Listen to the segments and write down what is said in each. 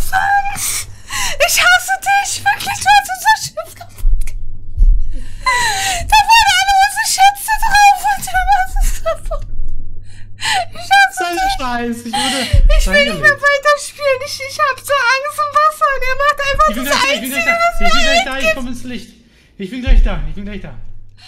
Angst. Ich hasse dich. Wirklich, du hast unser Schiff kaputt gemacht. Da waren alle unsere Schätze drauf und du machst es kaputt. Ich hasse dich. Scheiß. Ich will nicht mehr weiterspielen. Ich hab so Angst im Wasser. Der macht einfach das Einzige, was mir Ich bin gleich da. Ich komme ins Licht. Ich bin gleich da.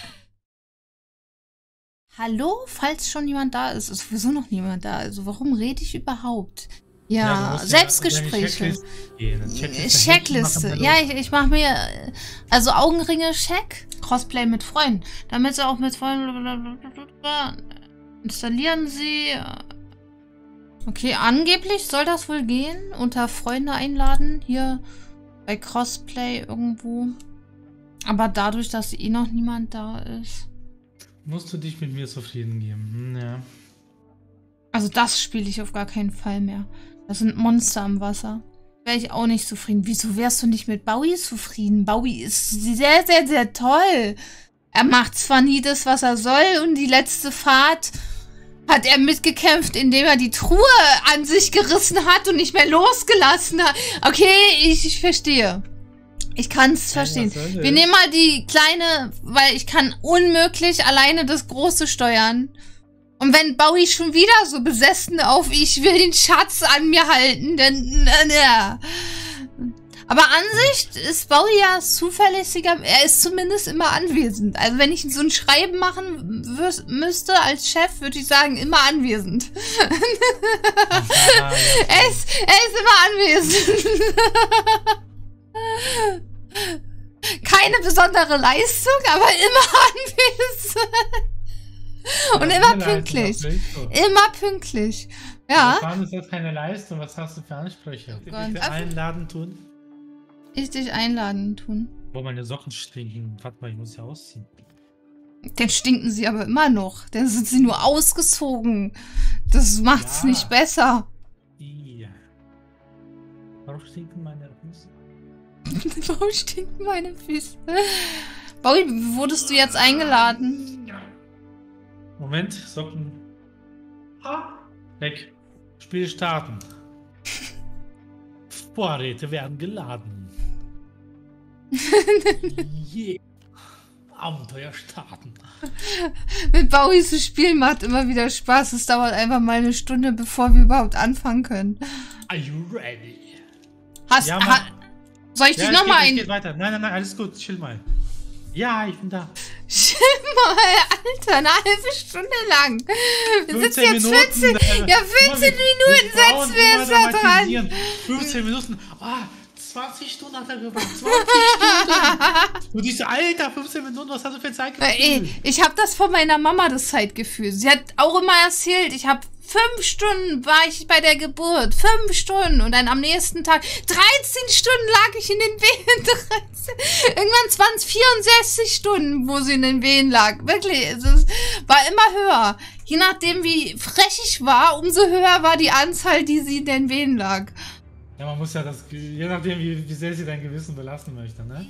Hallo, falls schon jemand da ist. Ist sowieso noch niemand da. Also warum rede ich überhaupt? Ja, Selbstgespräche. Checkliste. Ja, ich mache mir also Augenringe, check. Crossplay mit Freunden. Damit sie auch mit Freunden installieren sie. Okay, angeblich soll das wohl gehen. Unter Freunde einladen. Hier bei Crossplay irgendwo. Aber dadurch, dass eh noch niemand da ist. Musst du dich mit mir zufrieden geben? Ja. Also das spiele ich auf gar keinen Fall mehr. Das sind Monster im Wasser. Wäre ich auch nicht zufrieden. Wieso wärst du nicht mit Bowie zufrieden? Bowie ist sehr, sehr, sehr toll. Er macht zwar nie das, was er soll, und die letzte Fahrt hat er mitgekämpft, indem er die Truhe an sich gerissen hat und nicht mehr losgelassen hat. Okay, ich verstehe. Ich kann es verstehen. Wir nehmen mal die kleine, weil ich kann unmöglich alleine das Große steuern. Und wenn Bowie schon wieder so besessen auf ich will den Schatz an mir halten, dann ja. Aber an sich ist Bowie ja zuverlässiger, er ist zumindest immer anwesend. Also wenn ich so ein Schreiben machen müsste als Chef, würde ich sagen, immer anwesend. Er ist immer anwesend. Keine besondere Leistung, aber immer anwesend. Und immer pünktlich. Immer pünktlich. Ja. Warum ist das keine Leistung? Was hast du für Ansprüche? Ich dich einladen tun? Ich dich einladen tun. Wo meine Socken stinken. Warte mal, ich muss sie ausziehen. Dann stinken sie aber immer noch. Dann sind sie nur ausgezogen. Das macht's nicht besser. Ja. Warum stinken meine Füße? Warum stinken meine Füße? Bowie, wurdest du jetzt eingeladen? Moment, Socken. Weg. Spiel starten. Vorräte werden geladen. Yeah. Abenteuer starten. Mit Bowie zu spielen macht immer wieder Spaß. Es dauert einfach mal eine Stunde, bevor wir überhaupt anfangen können. Are you ready? Soll ich dich nochmal ein... Geht weiter. Nein, alles gut. Chill mal. Ja, ich bin da. Chill mal, Alter, eine halbe Stunde lang. Wir sitzen jetzt 14 Minuten setzen wir jetzt da dran. 15 Minuten. 20 Stunden hat er gebraucht. 20 Stunden. Und diese Alter, 15 Minuten, was hast du für ein Zeitgefühl? Ich habe das von meiner Mama, das Zeitgefühl. Sie hat auch immer erzählt, ich habe 5 Stunden war ich bei der Geburt. 5 Stunden. Und dann am nächsten Tag 13 Stunden lag ich in den Wehen. Irgendwann 64 Stunden, wo sie in den Wehen lag. Wirklich, es war immer höher. Je nachdem, wie frech ich war, umso höher war die Anzahl, die sie in den Wehen lag. Ja, man muss ja das, je nachdem, wie sehr sie dein Gewissen belasten möchte, ne?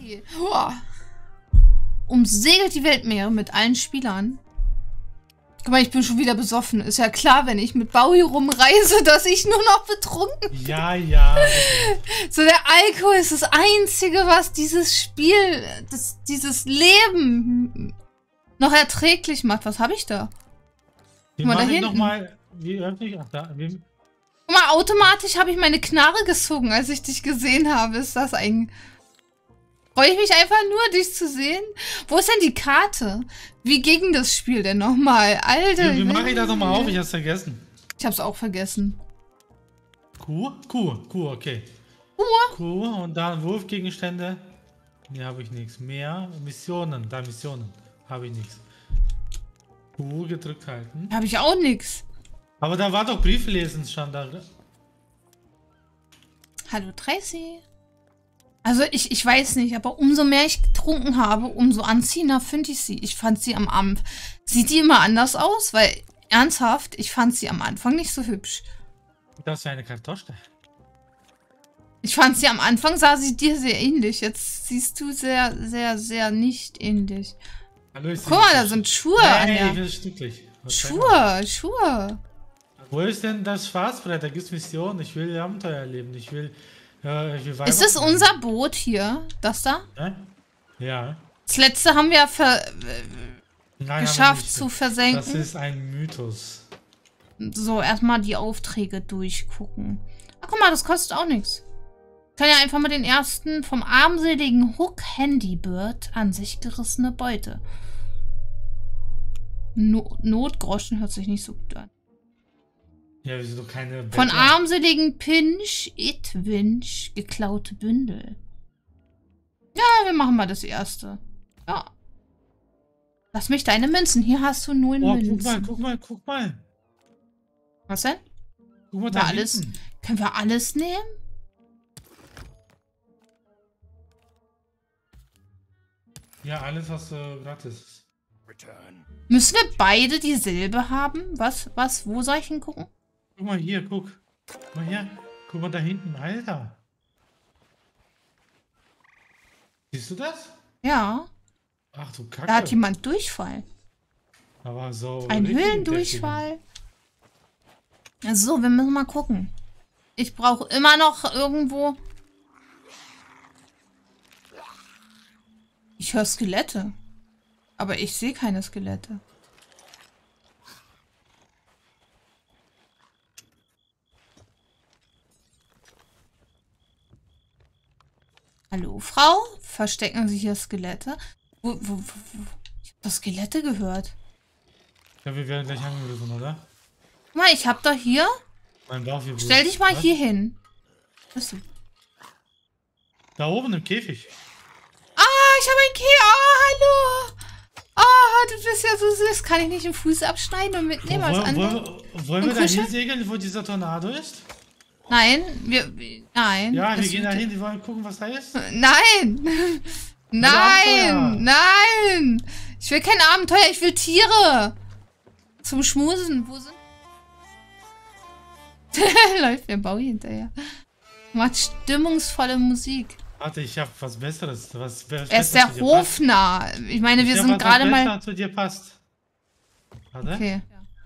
Umsegelt die Weltmeere mit allen Spielern. Guck mal, ich bin schon wieder besoffen. Ist ja klar, wenn ich mit Bowie rumreise, dass ich nur noch betrunken bin. Ja. So, der Alkohol ist das Einzige, was dieses Spiel, dieses Leben noch erträglich macht. Was habe ich da? Guck mal, da hinten. Wie öffentlich? Ach, da. Guck mal, automatisch habe ich meine Knarre gezogen, als ich dich gesehen habe. Ist das ein... Freue ich mich einfach nur, dich zu sehen? Wo ist denn die Karte? Wie ging das Spiel denn nochmal? Alter. Wie mache ich das nochmal auf? Ich hab's vergessen. Ich hab's auch vergessen. Q, okay. Q und dann Wurfgegenstände. Hier habe ich nichts. Mehr Missionen. Missionen. Habe ich nichts. Q gedrückt halten. Habe ich auch nichts. Aber da war doch Brieflesen schon da. Hallo Tracy. Also ich weiß nicht, aber umso mehr ich getrunken habe, umso anziehender finde ich sie. Ich fand sie am Abend. Sieht die immer anders aus? Weil, ernsthaft, ich fand sie am Anfang nicht so hübsch. Das ist eine Kartoffel. Ich fand sie am Anfang, sah sie dir sehr ähnlich. Jetzt siehst du sehr, sehr, sehr nicht ähnlich. Hallo, guck mal, da sind Schuhe an der... ich bin stücklich. Schuhe. Wo ist denn das Spaßbrett? Da gibt es Missionen. Ich will Abenteuer erleben. Ich will Ist es unser Boot hier? Das da? Ja. Das letzte haben wir Nein, geschafft zu versenken. Das ist ein Mythos. So, erstmal die Aufträge durchgucken. Ach, guck mal, das kostet auch nichts. Ich kann ja einfach mal den ersten vom armseligen Hook Handybird an sich gerissene Beute. Notgroschen hört sich nicht so gut an. Ja, wir sind doch keine Bettler. Von armseligen Pinch, Itwinch, geklaute Bündel. Ja, wir machen mal das erste. Ja. Lass mich deine Münzen. Hier hast du 0 Münzen. Guck mal. Was denn? Guck mal da alles. Können wir alles nehmen? Ja, alles, was gratis ist. Müssen wir beide dieselbe haben? Was? Wo soll ich hingucken? Guck mal hier, guck. Guck mal hier. Guck mal da hinten, Alter. Siehst du das? Ja. Ach du Kacke. Da hat jemand Durchfall. Aber so. Ein Höhlendurchfall. So, wir müssen mal gucken. Ich brauche immer noch irgendwo... Ich höre Skelette. Aber ich sehe keine Skelette. Hallo, Frau? Verstecken sich hier Skelette? Wo? Ich habe doch Skelette gehört. Ja, wir werden gleich angegriffen, oder? Guck mal, ich habe doch hier... Mein Bauch hier. Stell dich mal hier hin. Was? Da oben im Käfig. Ah, ich habe ein Käfig. Ah, hallo. Ah, du bist ja so süß. Kann ich nicht den Fuß abschneiden und mitnehmen als andere? Wollen wir da hinsegeln, wo dieser Tornado ist? Nein, nein. Ja, wir gehen da hin, wir wollen gucken, was da ist. Nein. Nein. Ich will kein Abenteuer, ich will Tiere. Zum Schmusen. Wo sind... Läuft mir Bowie hinterher. Macht stimmungsvolle Musik. Warte, ich habe was Besseres. Er ist der Hofnarr. Ich meine, wir sind gerade mal... zu dir passt. Warte. Okay.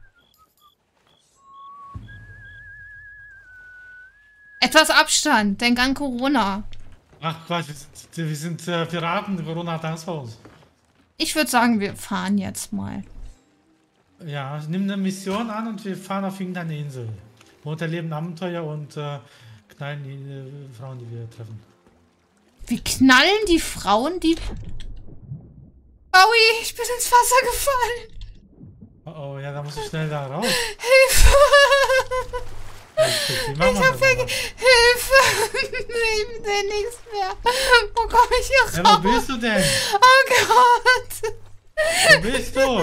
Etwas Abstand. Denk an Corona. Ach Quatsch, wir sind Piraten. Corona hat Angst vor uns. Ich würde sagen, wir fahren jetzt mal. Ja, nimm eine Mission an und wir fahren auf irgendeine Insel. Und erleben Abenteuer und knallen die Frauen, die wir treffen. Wir knallen die Frauen, die... Bowie, ich bin ins Wasser gefallen. Oh, ja, da muss ich schnell da raus. Hilfe! Ich hab Hilfe! Ich sehe nichts mehr. Wo komme ich hier raus? Ja, wo bist du denn? Oh Gott! Wo bist du?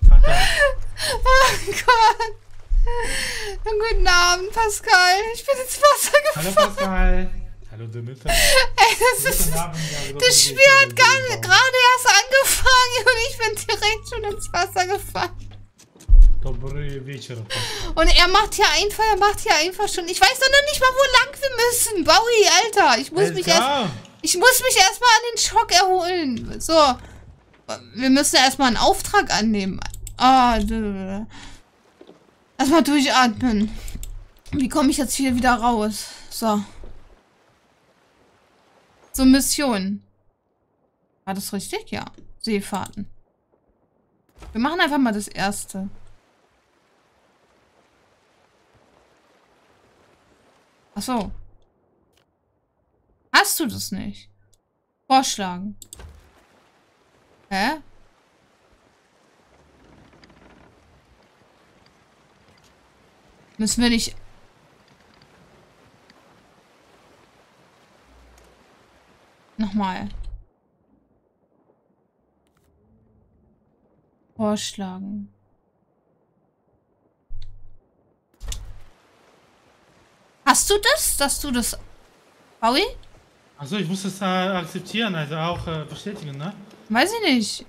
Oh Gott! Guten Abend, Pascal. Ich bin ins Wasser gefallen. Hallo, Pascal. Hallo, Demeter. Ey, das Spiel hat gerade erst angefangen und ich bin direkt schon ins Wasser gefallen. Und er macht hier einfach schon... Ich weiß doch noch nicht mal, wo lang wir müssen. Bowie, Alter. Ich muss mich erstmal an den Schock erholen. So. Wir müssen erstmal einen Auftrag annehmen. Erstmal durchatmen. Wie komme ich jetzt hier wieder raus? So. So, Mission. War das richtig? Ja. Seefahrten. Wir machen einfach mal das erste. Ach so. Hast du das nicht? Vorschlagen. Hä? Müssen wir nicht... Nochmal. Vorschlagen. Hast du das? Dass du das... Bowie? Achso, ich muss das akzeptieren, also auch bestätigen, ne? Weiß ich nicht.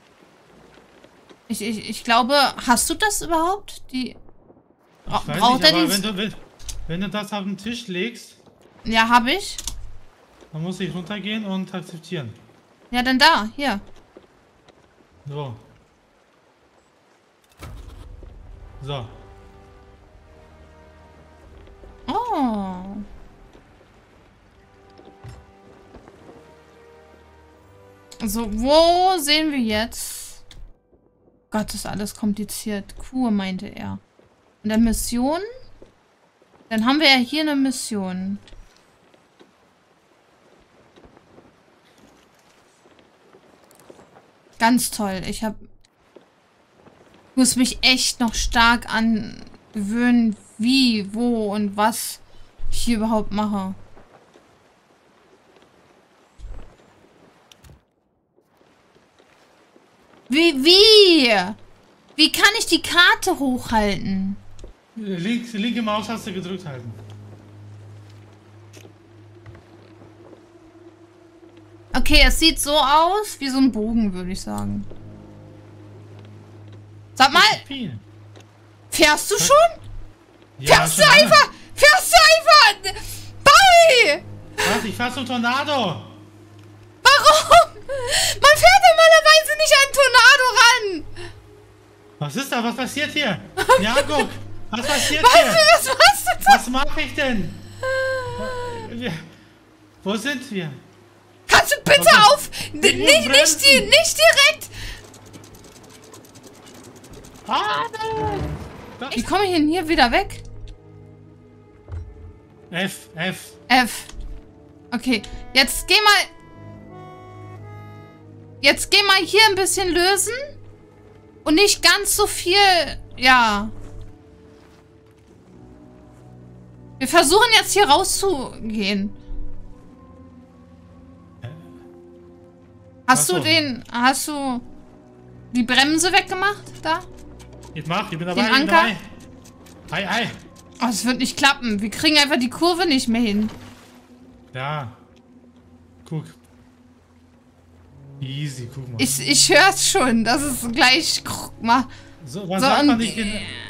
Ich glaube, hast du das überhaupt? Die... Braucht er die... Wenn du das auf den Tisch legst... Ja, habe ich. Dann muss ich runtergehen und akzeptieren. Ja, dann da, hier. So. So. Oh. So, wo sehen wir jetzt? Gott, das ist alles kompliziert. Kur, meinte er. Und der Mission? Dann haben wir ja hier eine Mission. Ganz toll. Ich muss mich echt noch stark angewöhnen, wie, wo und was ich hier überhaupt mache. Wie kann ich die Karte hochhalten? Linke Maustaste gedrückt halten. Okay, es sieht so aus wie so ein Bogen, würde ich sagen. Sag mal, fährst du schon? Ja, fährst du einfach? Bowie! Was? Ich fahr zum Tornado! Warum? Man fährt normalerweise nicht an Tornado ran! Was ist da? Was passiert hier? Ja, guck! Was passiert hier? Was machst du da? Was mache ich denn? Wo sind wir? Kannst du bitte auf... Nicht direkt... Ah, nein. Wie komme ich denn hier wieder weg? F. Okay, jetzt geh mal hier ein bisschen lösen. Und nicht ganz so viel... Ja. Wir versuchen jetzt hier rauszugehen. Hast du die Bremse weggemacht? Da? Ich bin dabei. Den Anker? Ei. Oh, es wird nicht klappen. Wir kriegen einfach die Kurve nicht mehr hin. Ja. Guck. Easy, guck mal. Ich hör's schon, dass es gleich mal. So, was sagt man nicht?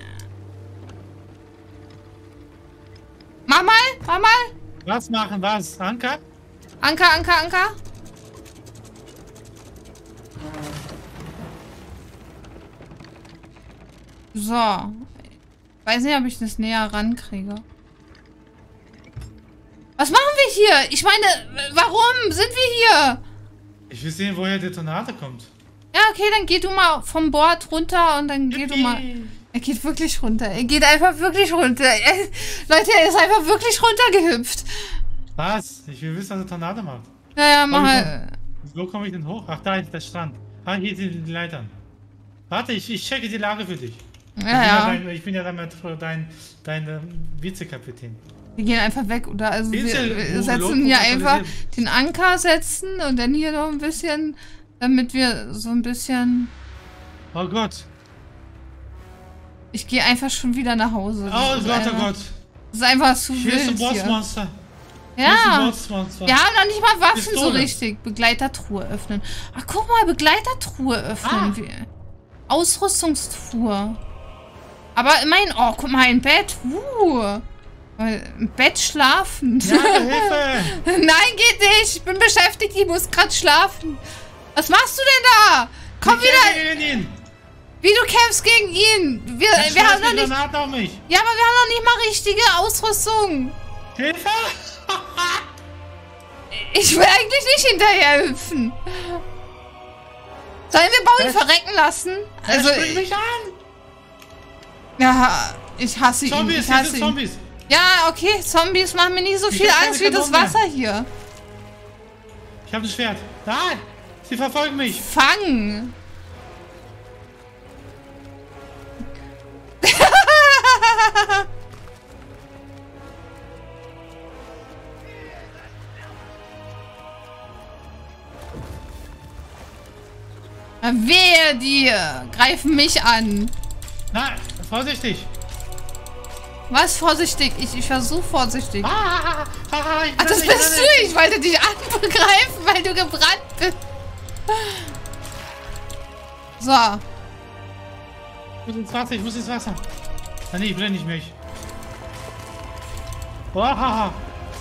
Mach mal. Was machen, was? Anker? Anker. So. Weiß nicht, ob ich das näher rankriege. Was machen wir hier? Ich meine, warum sind wir hier? Ich will sehen, woher der Tornado kommt. Ja, okay, dann geh du mal vom Board runter und dann geh du mal... Er geht wirklich runter. Er geht einfach wirklich runter. Leute, er ist einfach wirklich runtergehüpft. Was? Ich will wissen, was der Tornado macht. Naja, mach mal. Wo komme ich denn hoch? Ach, da ist der Strand. Ah, hier sind die Leitern. Warte, ich checke die Lage für dich. Ja. Ich bin ja dein Vizekapitän. Wir gehen einfach weg, oder? Also wir setzen hier einfach den Anker setzen und dann hier noch ein bisschen, damit wir so ein bisschen... Oh Gott. Ich gehe einfach schon wieder nach Hause. Oh Gott. Das ist einfach zu wild hier. Hier ist ein Bossmonster. Ja. Wir haben noch nicht mal Waffen Pistole. so richtig. Begleitertruhe öffnen. Ach, guck mal, Begleitertruhe öffnen. Ausrüstungstruhe. Aber immerhin, oh, guck mal, ein Bett. Im Bett schlafen. Ja, Hilfe! Nein, geht nicht. Ich bin beschäftigt, ich muss gerade schlafen. Was machst du denn da? Komm wieder. Gegen ihn. Wie, du kämpfst gegen ihn? Wir haben noch nicht... Auf mich. Ja, aber wir haben noch nicht mal richtige Ausrüstung. Hilfe! Ich will eigentlich nicht hinterher hüpfen. Sollen wir Bowie verrecken lassen? Also, spring mich an! Ja, ich hasse ihn. Zombies, Ich hasse ihn. Zombies. Ja, okay, Zombies machen mir nicht so viel Angst wie das Wasser hier. Ich habe ein Schwert. Nein! Sie verfolgen mich. Fang! Wehe dir! Greifen mich an! Nein, vorsichtig! Was vorsichtig? Ich versuche vorsichtig. Ach, das bist du! Ich wollte dich angreifen, weil du gebrannt bist. So. Ich muss ins Wasser. Ah, nee, ich brenne nicht mehr. Hat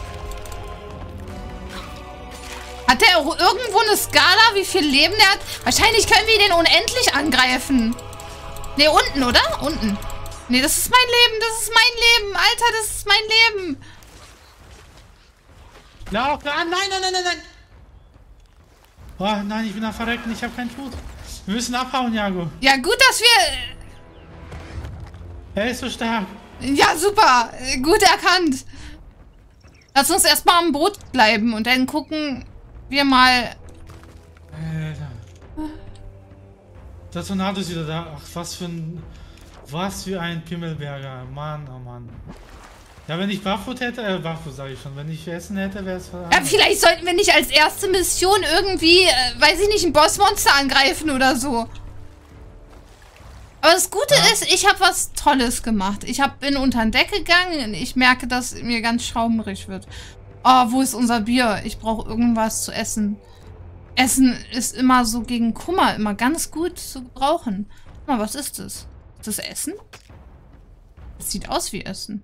er irgendwo eine Skala, wie viel Leben der hat? Wahrscheinlich können wir den unendlich angreifen. Ne, unten, oder? Unten. Ne, das ist mein Leben, das ist mein Leben. Alter, das ist mein Leben. Lauf, nein. Oh nein, ich bin am Verrecken, ich habe keinen Tod. Wir müssen abhauen, Jago. Ja, gut, dass wir... Er ist so stark. Ja, super. Gut erkannt. Lass uns erstmal am Boot bleiben und dann gucken wir mal... Alter. Der Tornado ist wieder da. Ach, was für ein Pimmelberger. Mann, oh Mann. Ja, wenn ich Barfoot hätte, Barfoot sage ich schon, wenn ich Essen hätte, wäre es... Ja, vielleicht sollten wir nicht als erste Mission irgendwie, weiß ich nicht, ein Bossmonster angreifen oder so. Aber das Gute ist, ich habe was Tolles gemacht. Ich bin unter den Deck gegangen und ich merke, dass mir ganz schaumerig wird. Oh, wo ist unser Bier? Ich brauche irgendwas zu essen. Essen ist immer so gegen Kummer immer ganz gut zu gebrauchen. Guck mal, was ist das? Ist das Essen? Das sieht aus wie Essen.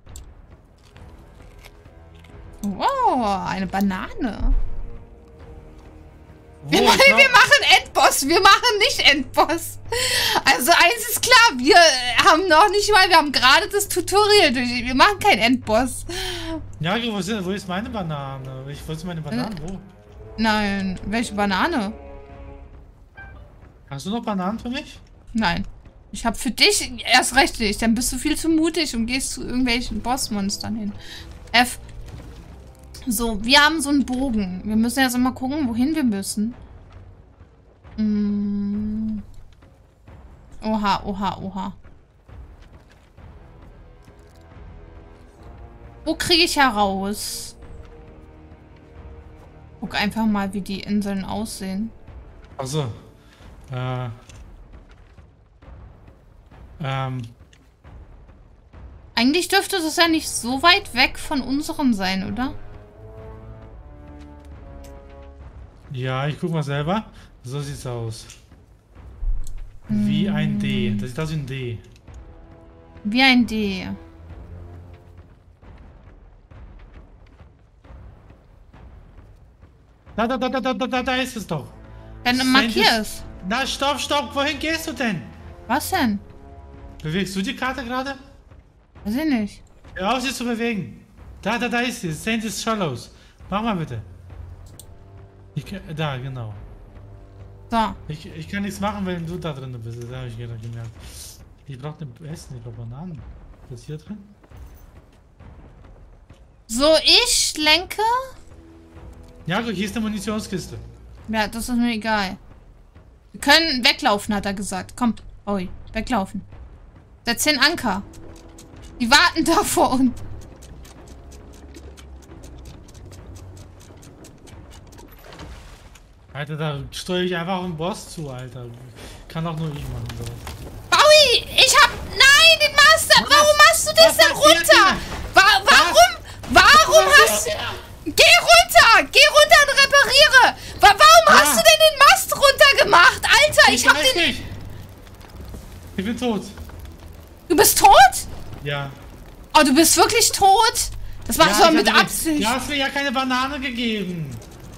Wow, eine Banane. Wir machen Endboss. Wir machen nicht Endboss. Also eins ist klar, wir haben noch nicht mal, wir haben gerade das Tutorial durch. Wir machen kein Endboss. Ja, wo ist meine Banane? Wo ist meine Banane? Wo? Nein, welche Banane? Hast du noch Bananen für mich? Nein. Ich habe für dich erst recht nicht. Dann bist du viel zu mutig und gehst zu irgendwelchen Bossmonstern hin. F. So, wir haben so einen Bogen. Wir müssen jetzt mal gucken, wohin wir müssen. Oha, oha, oha. Wo kriege ich heraus? Guck einfach mal, wie die Inseln aussehen. Achso. Eigentlich dürfte das ja nicht so weit weg von unserem sein, oder? Ja, ich guck mal selber. So sieht's aus. Wie ein D. Das sieht aus wie ein D. Wie ein D. Da ist es doch. Dann markier es. Na, stopp. Wohin gehst du denn? Was denn? Bewegst du die Karte gerade? Weiß ich nicht. Hör auf, sie zu bewegen. Da ist sie. St. Shallows. Mach mal bitte. Da, genau. So. Ich kann nichts machen, wenn du da drin bist. Das habe ich gerade gemerkt. Ich brauche den Essen, ich brauche Bananen. Was ist hier drin? So, ich lenke. Ja, guck, hier ist eine Munitionskiste. Ja, das ist mir egal. Wir können weglaufen, hat er gesagt. Komm, Oi, weglaufen. Setz den Anker. Die warten da vor uns. Alter, da steuere ich einfach auf den Boss zu, Alter. Kann auch nur ich machen, so. Bowie, ich hab... Nein, den Master! Was? Warum machst du das Was denn runter? Warum hast... Geh runter! Geh runter und repariere! Warum hast du denn den Mast runtergemacht? Alter, ich hab den... Nicht. Ich bin tot. Du bist tot? Ja. Oh, du bist wirklich tot? Das machst du aber mit Absicht. Du hast mir ja keine Banane gegeben.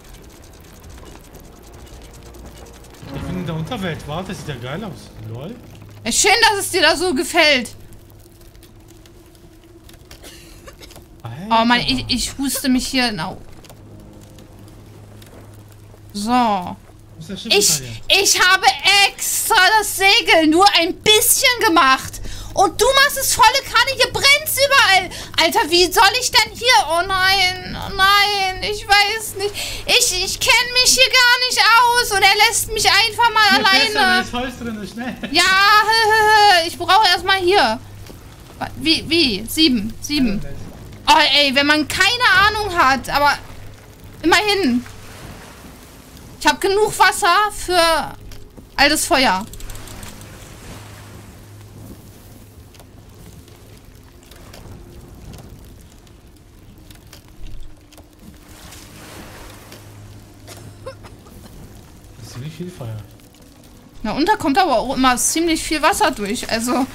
Ich bin in der Unterwelt. Wow, das sieht ja geil aus. Lol. Schön, dass es dir da so gefällt. Alter. Oh Mann, ich huste mich hier. No. So. Ich habe extra das Segel nur ein bisschen gemacht. Und du machst es volle Kanne. Hier brennt's überall. Alter, wie soll ich denn hier... Oh nein, ich weiß nicht. Ich kenne mich hier gar nicht aus. Und er lässt mich einfach mal alleine. Da ist Holz drin, schnell. Ja, ich brauche erstmal hier. Wie? 7. Oh, ey, wenn man keine Ahnung hat, aber immerhin. Ich habe genug Wasser für all das Feuer. Das ist nicht viel Feuer. Na, und da kommt aber auch immer ziemlich viel Wasser durch, also...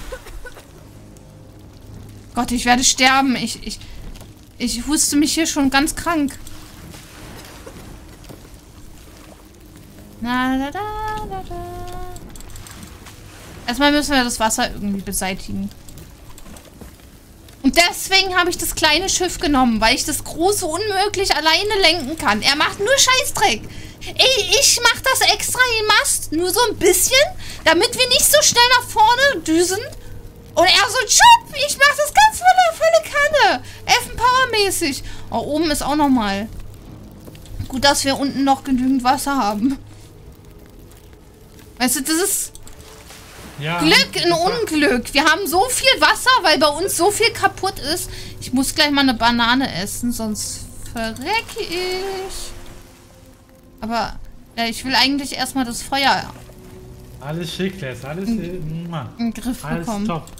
Gott, ich werde sterben. Ich huste mich hier schon ganz krank. Erstmal müssen wir das Wasser irgendwie beseitigen. Und deswegen habe ich das kleine Schiff genommen, weil ich das große unmöglich alleine lenken kann. Er macht nur Scheißdreck. Ich mach das extra den Mast, nur so ein bisschen, damit wir nicht so schnell nach vorne düsen. Und er so, Chop, ich mach das ganz volle Kanne. Elfenpower-mäßig. Oh, oben ist auch nochmal. Gut, dass wir unten noch genügend Wasser haben. Weißt du, das ist Glück in Unglück. Wir haben so viel Wasser, weil bei uns so viel kaputt ist. Ich muss gleich mal eine Banane essen, sonst verrecke ich. Aber ich will eigentlich erstmal das Feuer alles schick, Les. Alles in den Griff bekommen. Alles top.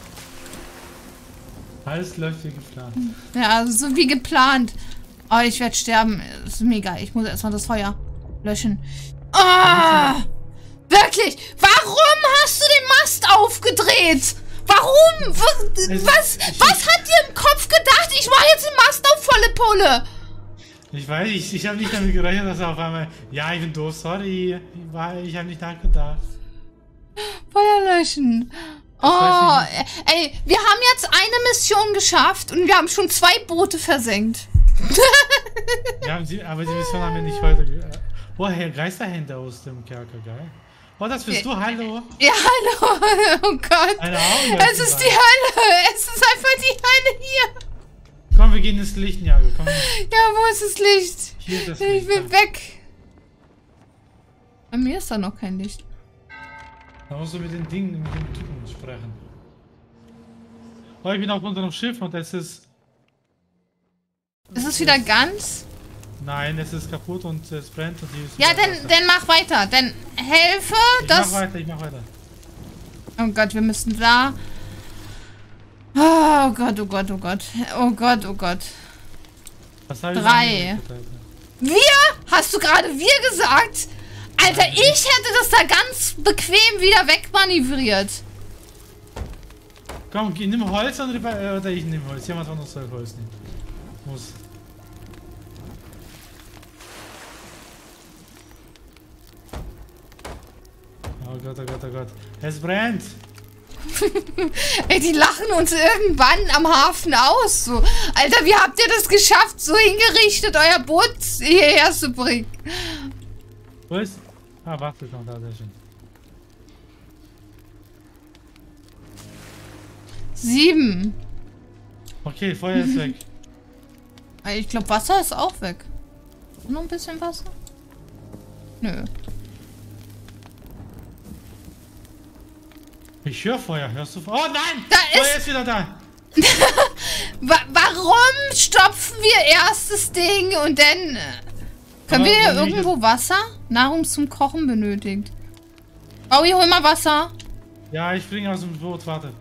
Alles läuft wie geplant. Ja, also so wie geplant. Oh, ich werde sterben. Das ist mega. Ich muss erstmal das Feuer löschen. Ah! Wirklich? Warum hast du den Mast aufgedreht? Warum? Was hat dir im Kopf gedacht? Ich mache jetzt den Mast auf volle Pulle. Ich weiß, ich habe nicht damit gerechnet, dass er auf einmal... Ja, ich bin doof, sorry. Ich habe nicht nachgedacht. Feuer löschen. Oh, ey, wir haben jetzt eine Mission geschafft und wir haben schon 2 Boote versenkt. Aber die Mission haben wir nicht heute... Oh, Herr Geisterhändler aus dem Kerker, geil. Oh, das bist du, hallo. Ja, hallo. Oh Gott. Es ist die Hölle. Es ist einfach die Hölle hier. Komm, wir gehen ins Licht, Jago. Komm. Ja, wo ist das Licht? Hier ist das Licht. Ich will weg. Bei mir ist da noch kein Licht. Da musst du mit den Dingen, mit dem Typen sprechen. Oh, ich bin auf unserem Schiff und es ist... Ist es wieder ganz? Nein, es ist kaputt und es brennt und hier ist... Ja, dann mach weiter. Dann helfe, Ich mach weiter. Oh Gott, wir müssen da... Oh Gott, oh Gott, oh Gott. Oh Gott, oh Gott. Was habe ich 3. Wir? Hast du gerade wir gesagt? Alter, ich hätte das da ganz bequem wieder wegmanövriert. Komm, nimm Holz oder ich nehme Holz. Jemand von uns soll Holz nehmen. Muss. Oh Gott, oh Gott, oh Gott. Es brennt. Ey, die lachen uns irgendwann am Hafen aus. So. Alter, wie habt ihr das geschafft, so hingerichtet, euer Boot hierher zu bringen? Wo ist? Ah, warte, komm, da, sehr schön. 7. Okay, Feuer ist weg. Ich glaube, Wasser ist auch weg. Noch ein bisschen Wasser? Nö. Ich höre Feuer, hörst du Feuer? Oh nein! Da Feuer ist wieder da! Warum stopfen wir erst das Ding und dann... Können wir hier irgendwo Wasser? Nahrung zum Kochen benötigt. Baui, hol mal Wasser. Ja, ich springe aus dem Boot, warte.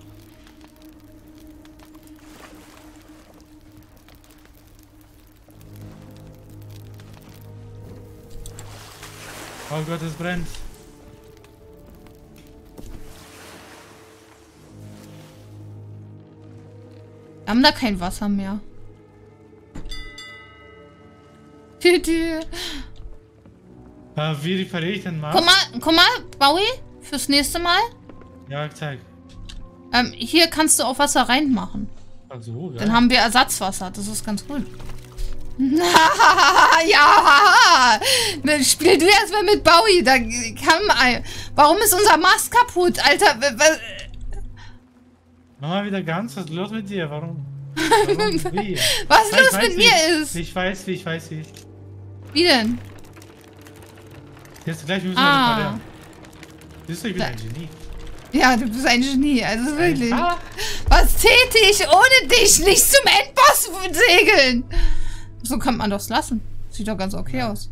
Oh Gott, es brennt. Wir haben da kein Wasser mehr. Wie repariere ich denn mal? Guck mal, Baui, fürs nächste Mal. Ja, zeig. Hier kannst du auch Wasser reinmachen. Ach so, geil. Dann haben wir Ersatzwasser, das ist ganz gut. Ja, spiel du erstmal mit Baui. Da kann, warum ist unser Mast kaputt, Alter? Mach mal wieder ganz, was ist los mit dir? Warum wie? Was los mit mir ist? Ich weiß wie. Wie denn? Jetzt gleich müssen wir reparieren. Siehst du, ich bin ein Genie. Ja, du bist ein Genie, also wirklich. Was täte ich ohne dich nicht zum Endboss segeln? So kann man doch lassen. Sieht doch ganz okay aus.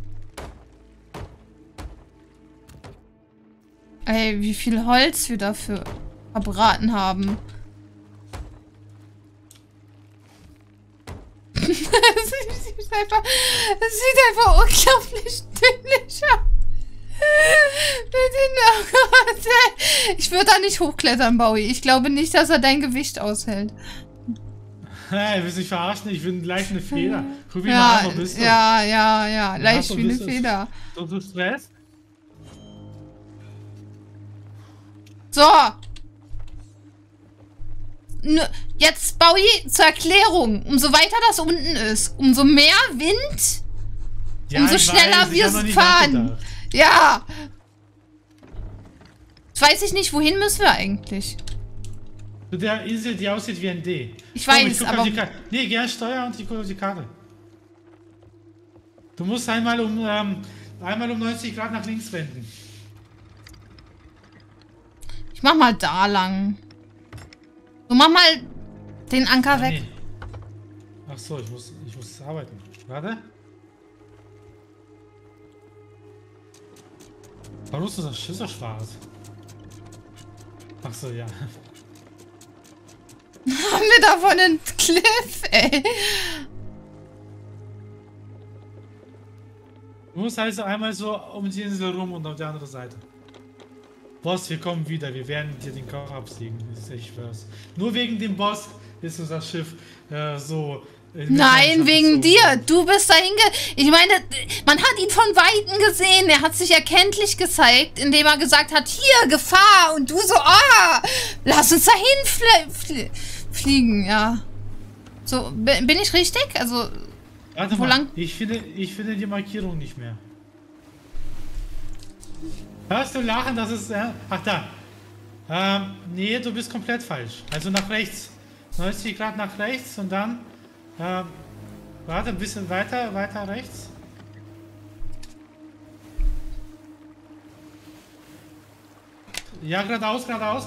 Ey, wie viel Holz wir dafür verbraten haben. Es sieht einfach unglaublich dämlich aus. Ich würde da nicht hochklettern, Baui. Ich glaube nicht, dass er dein Gewicht aushält. Hey, willst du mich verarschen? Ich bin leicht eine Feder. Guck, wie nah bist du. Ja. Leicht wie eine Feder. Du Stress? So. Jetzt, Baui, zur Erklärung. Umso weiter das unten ist, umso mehr Wind Ja, Umso ich schneller weiß, wir ich hab noch nicht fahren. nachgedacht. Ja. Jetzt weiß ich nicht, wohin müssen wir eigentlich? Zu der Insel, die aussieht wie ein D. Ich Komm, weiß, guck aber... auf die Karte. Nee, geh an Steuer und ich gucke auf die Karte. Du musst einmal um 90 Grad nach links wenden. Ich mach mal da lang. Du mach mal den Anker weg. Nee. Ach so, ich muss arbeiten. Warte. Warum ist das Schiff so schwarz? Ach so, ja. Haben wir davon einen Cliff, ey. Du musst also einmal so um die Insel rum und auf die andere Seite. Boss, wir kommen wieder. Wir werden dir den Kopf absägen. Das ist echt was. Nur wegen dem Boss ist unser Schiff so... Nein, wegen dir. Du bist dahin Ich meine, man hat ihn von Weitem gesehen. Er hat sich erkenntlich gezeigt, indem er gesagt hat, hier, Gefahr. Und du so, lass uns dahin fliegen, ja. So, bin ich richtig? Also, warte wo mal, lang? ich finde die Markierung nicht mehr. Hörst du lachen, das ist... ach, da. Nee, du bist komplett falsch. Also nach rechts. 90 Grad nach rechts und dann... warte, ein bisschen weiter rechts. Ja, geradeaus.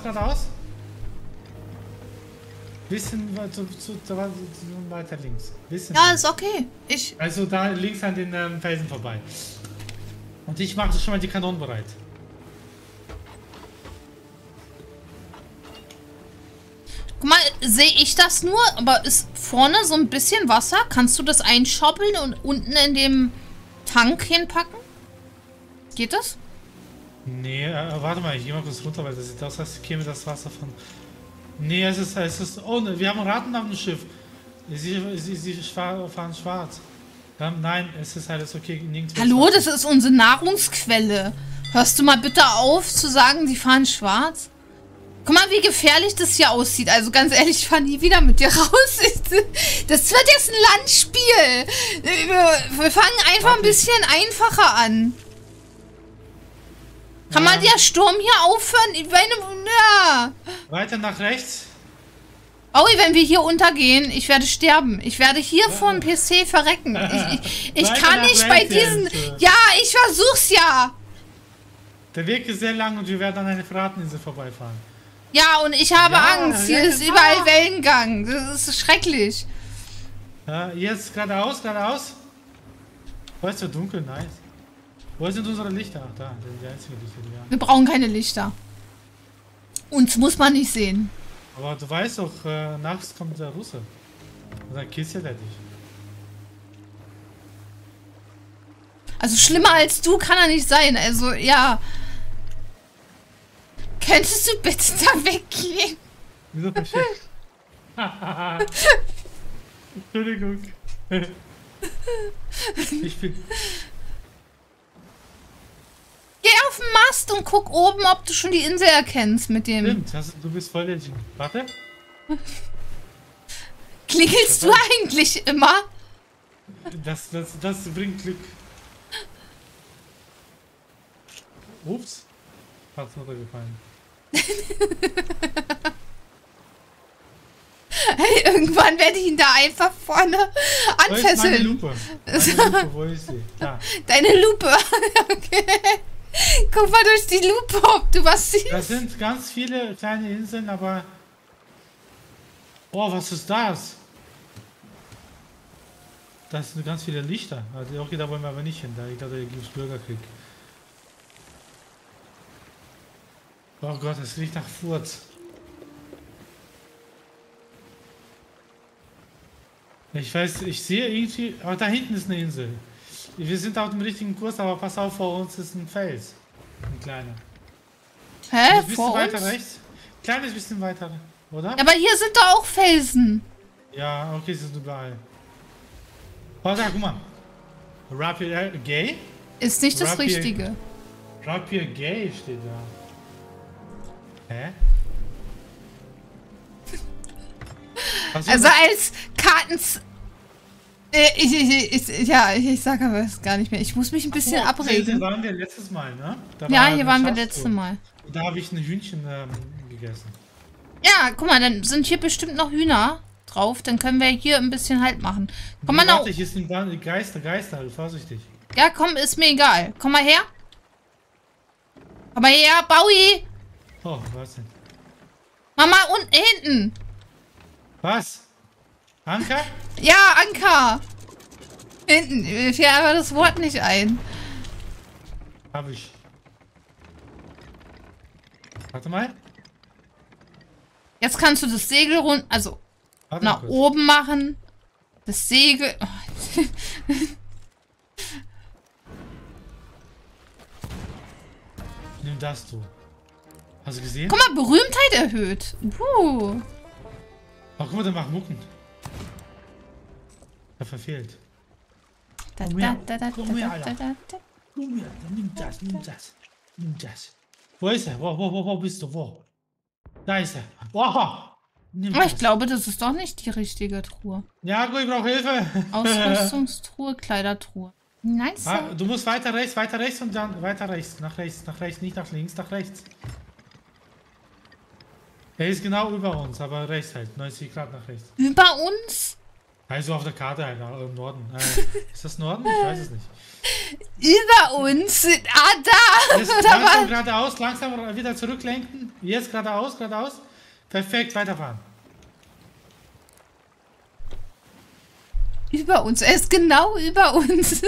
Bisschen weiter links. Bisschen Ja, links. ist okay. Also da links an den Felsen vorbei. Und ich mache schon mal die Kanonen bereit. Guck mal, sehe ich das nur? Aber ist vorne so ein bisschen Wasser? Kannst du das einschoppeln und unten in dem Tank hinpacken? Geht das? Nee, warte mal, ich gehe mal kurz runter, weil das sieht aus, als käme das Wasser von... Nee, es ist... Oh, ne, wir haben Ratten auf dem Schiff. Sie fahren schwarz. Nein, es ist alles okay. Hallo, das ist unsere Nahrungsquelle. Hörst du mal bitte auf zu sagen, die fahren schwarz? Guck mal, wie gefährlich das hier aussieht. Also ganz ehrlich, ich fahre nie wieder mit dir raus. Das wird jetzt ein Landspiel. Wir fangen einfach ein bisschen einfacher an. Kann mal der Sturm hier aufhören? Ich meine, ja. Weiter nach rechts. Aui, wenn wir hier untergehen, ich werde sterben. Ich werde hier vor dem PC verrecken. Ich kann nicht bei diesen... Ja, ich versuch's ja. Der Weg ist sehr lang und wir werden an eine Pirateninsel vorbeifahren. Ja, und ich habe Angst. Hier ist überall Wellengang. Das ist schrecklich. Jetzt geradeaus. Oh, ist so dunkel, nice. Wo sind unsere Lichter? Ach, da, die einzigen Lichter, die wir haben. Wir brauchen keine Lichter. Uns muss man nicht sehen. Aber du weißt doch, nachts kommt der Russe. Und dann killt er dich. Also schlimmer als du kann er nicht sein. Also, ja. Könntest du bitte da weggehen? Wieso verschickt? Entschuldigung. Ich bin... Geh auf den Mast und guck oben, ob du schon die Insel erkennst mit dem... Stimmt, du bist voll der G. Warte. Klingelst du eigentlich immer? Das bringt Glück. Ups. Hat's runtergefallen. Hey, irgendwann werde ich ihn da einfach vorne anfesseln. Meine Lupe. Wo ist sie? Da. Deine Lupe. Okay. Guck mal durch die Lupe, ob du was siehst. Das sind ganz viele kleine Inseln, aber... Oh, was ist das? Das sind ganz viele Lichter. Also, okay, da wollen wir aber nicht hin. Da gibt es Bürgerkrieg. Oh Gott, das riecht nach Furz. Ich weiß, ich sehe irgendwie... Aber da hinten ist eine Insel. Wir sind auf dem richtigen Kurs, aber pass auf, vor uns ist ein Fels. Ein kleiner. Hä? Ein bisschen weiter rechts. Kleines bisschen weiter, oder? Aber hier sind doch auch Felsen. Ja, okay, sie sind überall. Oh, da, guck mal. Rapier Gay? Ist nicht das Rapier, Richtige. Rapier Gay steht da. Hä? Also als Ich sag aber es gar nicht mehr. Ich muss mich ein bisschen abregen. Hier waren wir letztes Mal, ne? Ja, hier waren wir letztes Mal. Da habe ich ein Hühnchen gegessen. Ja, guck mal, dann sind hier bestimmt noch Hühner drauf. Dann können wir hier ein bisschen Halt machen. Komm mal Warte, hier sind Geister, vorsichtig. Ja, komm, ist mir egal. Komm mal her. Komm mal her, Bowie. Oh, was denn? Mama, unten, hinten. Was? Anker? Ja, Anker. Hinten. Mir fällt aber das Wort nicht ein. Hab ich. Warte mal. Jetzt kannst du das Segel rund, also Warte nach oben machen. Das Segel. Oh. Nimm das, du. Hast du gesehen? Guck mal, Berühmtheit erhöht. Oh, guck mal, der macht Mucken. Er verfehlt. Komm her, Alter. Komm her, nimm das. Wo ist er? Wo bist du? Wo? Da ist er. Wow. Ich glaube, das ist doch nicht die richtige Truhe. Ja, gut, ich brauche Hilfe. Ausrüstungstruhe, Kleidertruhe. Nice. Du musst weiter rechts und dann weiter rechts. Nach rechts, nicht nach links, nach rechts. Er ist genau über uns, aber rechts halt. 90 Grad nach rechts. Über uns? Also auf der Karte halt, im Norden. Ist das Norden? Ich weiß es nicht. Über uns? Ah, da! Jetzt langsam geradeaus, langsam wieder zurücklenken. Jetzt geradeaus. Perfekt, weiterfahren. Über uns. Er ist genau über uns.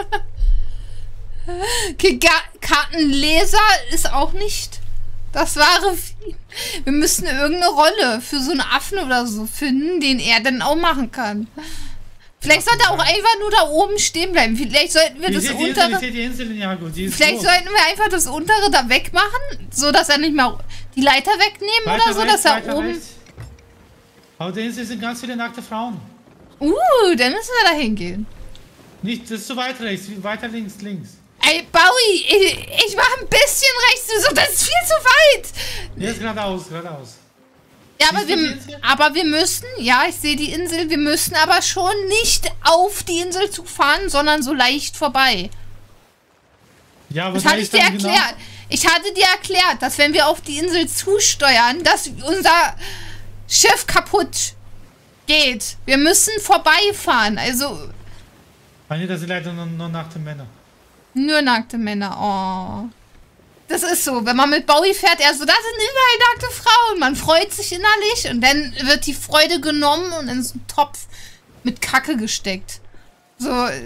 Okay, Kartenleser ist auch nicht das wahre Vieh. Wir müssen irgendeine Rolle für so einen Affen oder so finden, den er dann auch machen kann. Vielleicht sollte er auch einfach nur da oben stehen bleiben. Vielleicht sollten wir das untere... Vielleicht sollten wir einfach das untere da wegmachen, so dass er nicht mehr die Leiter wegnehmen oder so, dass er oben... Aber der Insel sind ganz viele nackte Frauen. Dann müssen wir da hingehen. Nicht, das ist zu weit rechts, weiter links. Ey, Bowie, ich mach ein bisschen rechts, das ist viel zu weit. Jetzt geradeaus. Ja, aber wir müssen, ja, ich sehe die Insel, wir müssen aber schon nicht auf die Insel zufahren, sondern so leicht vorbei. Ja, aber das hatte ich dir erklärt. Genau? Ich hatte dir erklärt, dass wenn wir auf die Insel zusteuern, dass unser Schiff kaputt geht. Wir müssen vorbeifahren, also... Nee, das sind leider nur nackte Männer. Nur nackte Männer, oh. Das ist so, wenn man mit Bowie fährt, da sind überall nackte Frauen. Man freut sich innerlich und dann wird die Freude genommen und in so einen Topf mit Kacke gesteckt. So.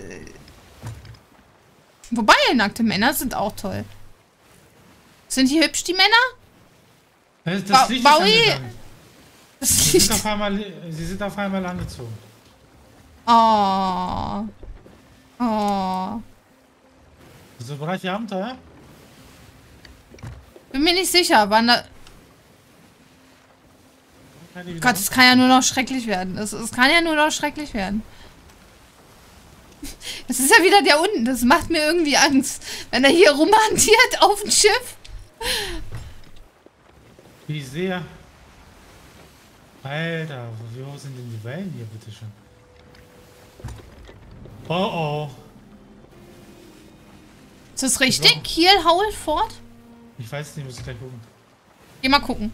Wobei, nackte Männer sind auch toll. Sind die hübsch, die Männer? Das Licht Bowie. Sie sind auf einmal angezogen. Oh. So bereit für Abenteuer? Bin mir nicht sicher, wann da... Gott, es kann ja nur noch schrecklich werden. Es kann ja nur noch schrecklich werden. Es ist ja wieder der unten. Das macht mir irgendwie Angst. Wenn er hier rumhantiert auf dem Schiff. Wie sehr. Alter, wie hoch sind denn die Wellen hier, bitteschön? Oh. Ist das richtig? Kiel, Howell, Fort? Ich weiß nicht, muss ich gleich gucken. Geh mal gucken.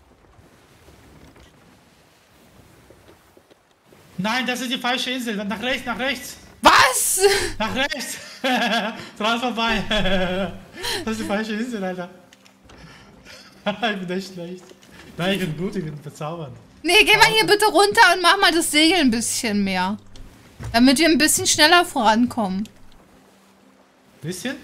Nein, das ist die falsche Insel. Nach rechts. Was? Nach rechts. Dran vorbei. Das ist die falsche Insel, Alter. Ich bin echt schlecht. Nein, ich bin gut, ich bin bezaubernd. Nee, geh mal hier bitte runter und mach mal das Segel ein bisschen mehr. Damit wir ein bisschen schneller vorankommen. Bisschen?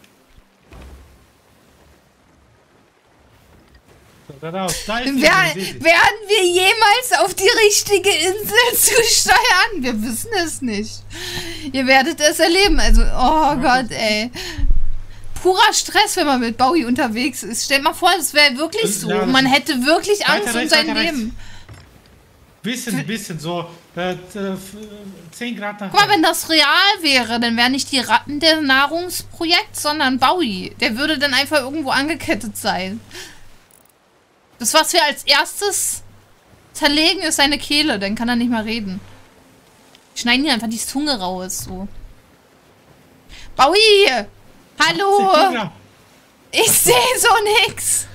Werden wir jemals auf die richtige Insel zusteuern? Wir wissen es nicht. Ihr werdet es erleben. Also, oh Gott, ey. Purer Stress, wenn man mit Bowie unterwegs ist. Stellt mal vor, das wäre wirklich so. Man hätte wirklich Angst um sein Leben. Bisschen, so 10 Grad nach. Guck mal, wenn das real wäre, dann wären nicht die Ratten der Nahrungsprojekt, sondern Bowie. Der würde dann einfach irgendwo angekettet sein. Das, was wir als erstes zerlegen, ist seine Kehle. Dann kann er nicht mehr reden. Schneiden die einfach die Zunge raus, so. Bowie! Hallo! Ich sehe so nix!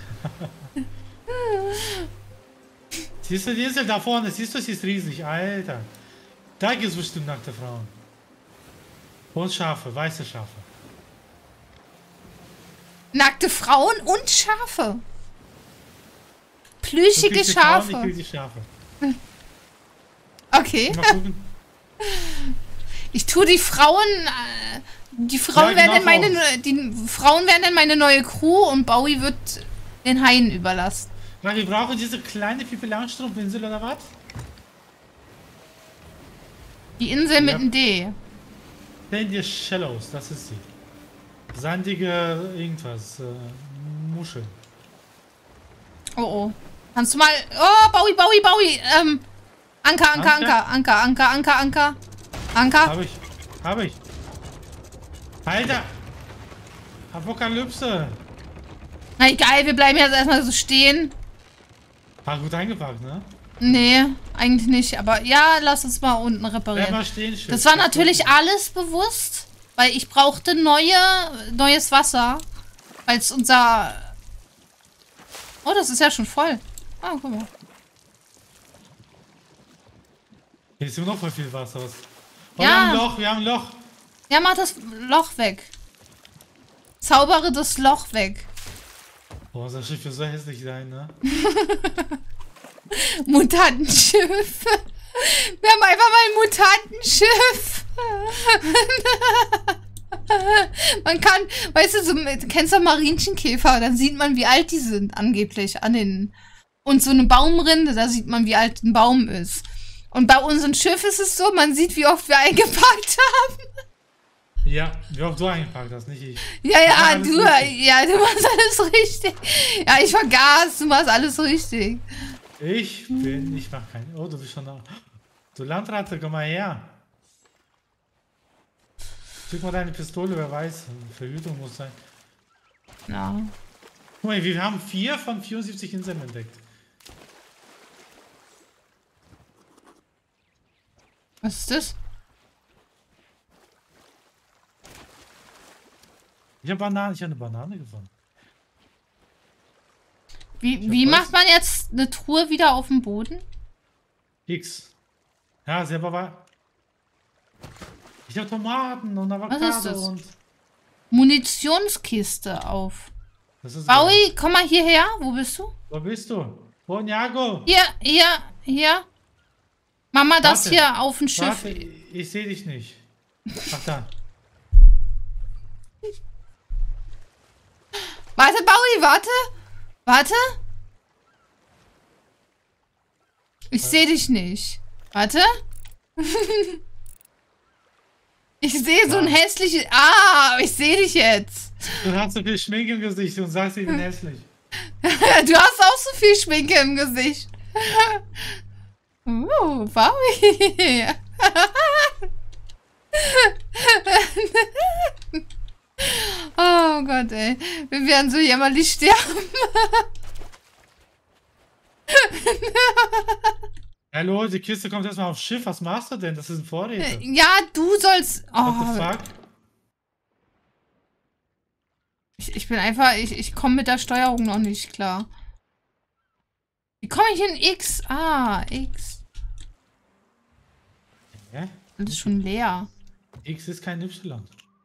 Siehst du die Insel da vorne? Siehst du, sie ist riesig, Alter. Da gibt es bestimmt nackte Frauen. Und Schafe, weiße Schafe. Nackte Frauen und Schafe. Plüschige Schafe. Ich will die Schafe. Okay. Mal gucken. Ich tue die Frauen. Die Frauen werden dann meine neue Crew und Bowie wird den Haien überlassen. Na, wir brauchen diese kleine Pippi Langstrumpf-Insel oder was? Die Insel mit dem D. Sandy Shallows, das ist sie. Sandige irgendwas. Muscheln. Oh oh. Kannst du mal. Oh, Bowie. Anker. Hab ich. Alter! Apokalypse! Na egal, wir bleiben jetzt erstmal so stehen. War gut eingepackt, ne? Nee, eigentlich nicht. Aber ja, lass uns mal unten reparieren. Mal stehen, das war natürlich alles bewusst, weil ich brauchte neues Wasser. Als unser... Oh, das ist ja schon voll. Ah, guck mal. Hier ist immer noch voll viel Wasser. Oh, Ja. Wir haben ein Loch. Ja, mach das Loch weg. Zaubere das Loch weg. Boah, das Schiff wird so hässlich sein, ne? Mutantenschiff. Wir haben einfach mal ein Mutantenschiff. Man kann, weißt du, du kennst doch Marienkäfer, dann sieht man, wie alt die sind, angeblich, an den... Und so eine Baumrinde, da sieht man, wie alt ein Baum ist. Und bei unserem Schiff ist es so, man sieht, wie oft wir eingepackt haben. Ja, wie oft du eingepackt hast, nicht ich. Ja, du machst alles richtig. Ja, ich vergaß, du machst alles richtig. Ich mach keinen. Oh, du bist schon da. Du Landratte, komm mal her. Schick mal deine Pistole, wer weiß. Verhütung muss sein. Ja. Guck mal, wir haben 4 von 74 Inseln entdeckt. Was ist das? Ich habe eine Banane gefunden. Wie macht man jetzt eine Truhe wieder auf dem Boden? X. Ja, selber war. Ich habe Tomaten und Avocado. Was ist das? Und Munitionskiste auf. das ist Bowie, geil. komm mal hierher. Wo bist du? Wo bist du? Wo, Njago? Hier. Mama, das Warte. hier auf dem Schiff. Warte, ich sehe dich nicht. Ach da. Warte, Bowie, warte. Ich sehe dich nicht. Warte. Ich sehe so ein hässliches... Ah, ich sehe dich jetzt. Du hast so viel Schminke im Gesicht und sagst, ich bin hässlich. Du hast auch so viel Schminke im Gesicht. Bowie. Oh Gott, ey. Wir werden so jämmerlich sterben. Hallo, die Kiste kommt erstmal aufs Schiff. Was machst du denn? Das ist ein Vorräter. Ja, du sollst... What the Oh, fuck? ich bin einfach... Ich komme mit der Steuerung noch nicht klar. Wie komme ich in X? Ah, X. Hä? Das ist schon leer. X ist kein Y.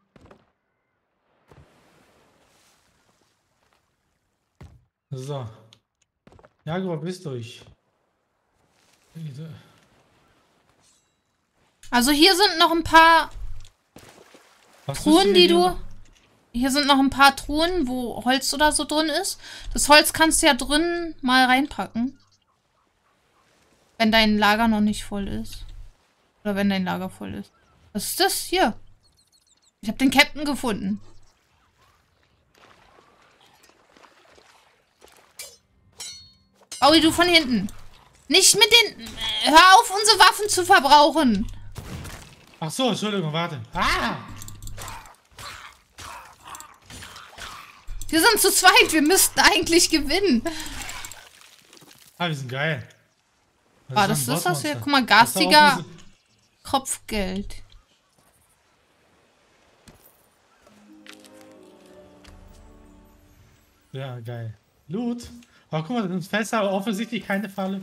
So. Ja, wo bist du? Also hier sind noch ein paar Was Truhen, willst die denn du... Hier sind noch ein paar Truhen, wo Holz oder so drin ist. Das Holz kannst du ja drin mal reinpacken. Wenn dein Lager noch nicht voll ist. Oder wenn dein Lager voll ist. Was ist das? Hier. Ich habe den Captain gefunden. Aui, du von hinten. Nicht mit den... Hör auf, unsere Waffen zu verbrauchen. Ach so, Entschuldigung, warte. Ah! Wir sind zu zweit. Wir müssten eigentlich gewinnen. Ah, wir sind geil. Ah, das ist das hier. Guck mal, Das ist da garstiger... auch Kopfgeld. Ja, geil. Loot. Oh, guck mal, das sind Fässer, aber offensichtlich keine Falle.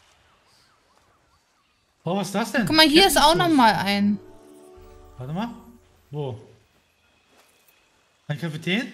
Oh, was ist das denn? Guck mal, hier ist auch noch mal ein. Warte mal. Wo? Ein Kapitän?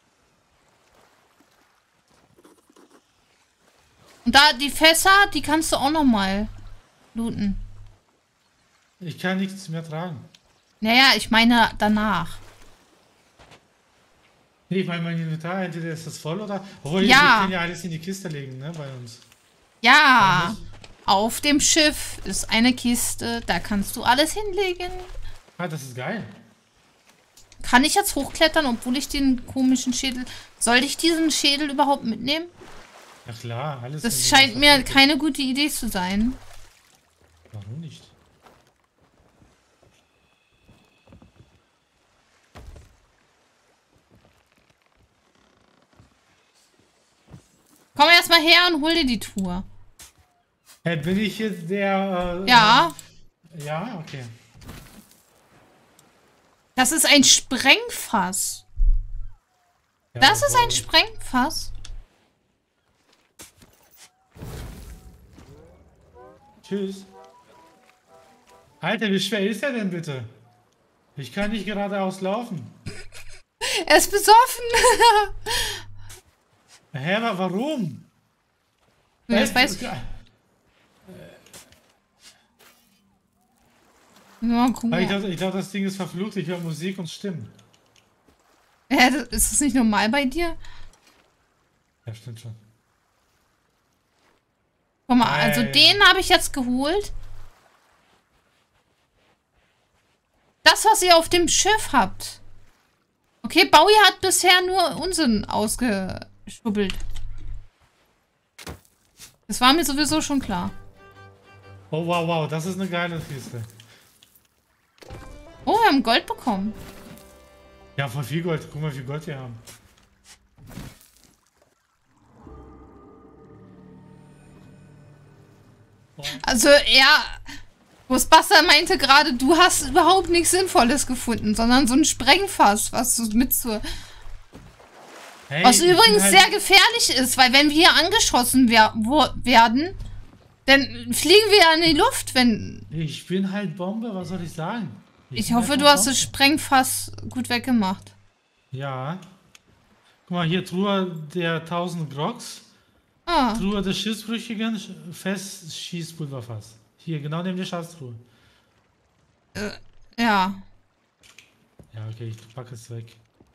Und da die Fässer, die kannst du auch noch mal looten. Ich kann nichts mehr tragen. Naja, ich meine danach. Nee, ich meine, mein Inventar, entweder ist das voll oder... Obwohl, Ja. wir können ja alles in die Kiste legen, ne, bei uns. Ja, auf dem Schiff ist eine Kiste, da kannst du alles hinlegen. Ah, das ist geil. Kann ich jetzt hochklettern, obwohl ich den komischen Schädel... Soll ich diesen Schädel überhaupt mitnehmen? Ja klar, alles... Das scheint mir keine gute Idee zu sein. Warum nicht? Komm erstmal her und hol dir die Tour. Hey, bin ich jetzt der... Ja. Ja, okay. Das ist ein Sprengfass. Ja, Das ist ein obwohl- Sprengfass. Tschüss. Alter, wie schwer ist er denn bitte? Ich kann nicht geradeaus laufen. Er ist besoffen. Hä, aber warum? Das weiß Ja, Ja, guck mal. ich glaub, das Ding ist verflucht. Ich höre Musik und Stimmen. Ist das nicht normal bei dir? Ja, stimmt schon. Guck mal, also Ey. den habe ich jetzt geholt. Das, was ihr auf dem Schiff habt. Okay, Bowie hat bisher nur Unsinn ausgeschubbelt. Das war mir sowieso schon klar. Oh, wow, wow. Das ist eine geile Kiste. Oh, wir haben Gold bekommen. Ja, voll viel Gold. Guck mal, wie viel Gold wir haben. Also, ja, Ghostbuster meinte gerade, du hast überhaupt nichts Sinnvolles gefunden, sondern so ein Sprengfass, was du mit so... Hey, Was ich bin übrigens halt- sehr gefährlich ist, weil wenn wir hier angeschossen werden, dann fliegen wir ja in die Luft, wenn... Ich bin halt Bombe, was soll ich sagen? Ich bin hoffe, einfach du hast Bombe. das Sprengfass gut weggemacht. Ja. Guck mal, hier Truhe der 1000 Grogs. Ah, Truhe des Schiffsbrüchigen, Festschießpulverfass. Hier, genau neben der Schatztruhe. ja. Ja, okay, ich packe es weg.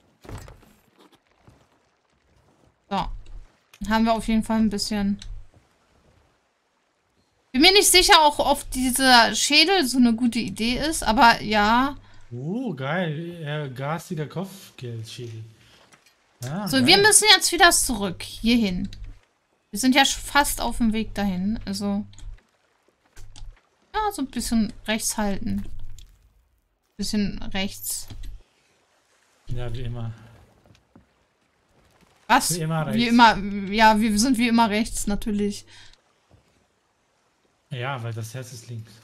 So. Haben wir auf jeden Fall ein bisschen... Bin mir nicht sicher, auch ob dieser Schädel so eine gute Idee ist, aber ja. Geil. Garstiger Kopfgeldschädel. Ja, So, geil. wir müssen jetzt wieder zurück. Hierhin. Wir sind ja fast auf dem Weg dahin. Also. Ja, so ein bisschen rechts halten. Bisschen rechts. Ja, wie immer. Was? Wie immer Wie rechts. immer. Ja, wir sind wie immer rechts, natürlich. Ja, weil das Herz ist links.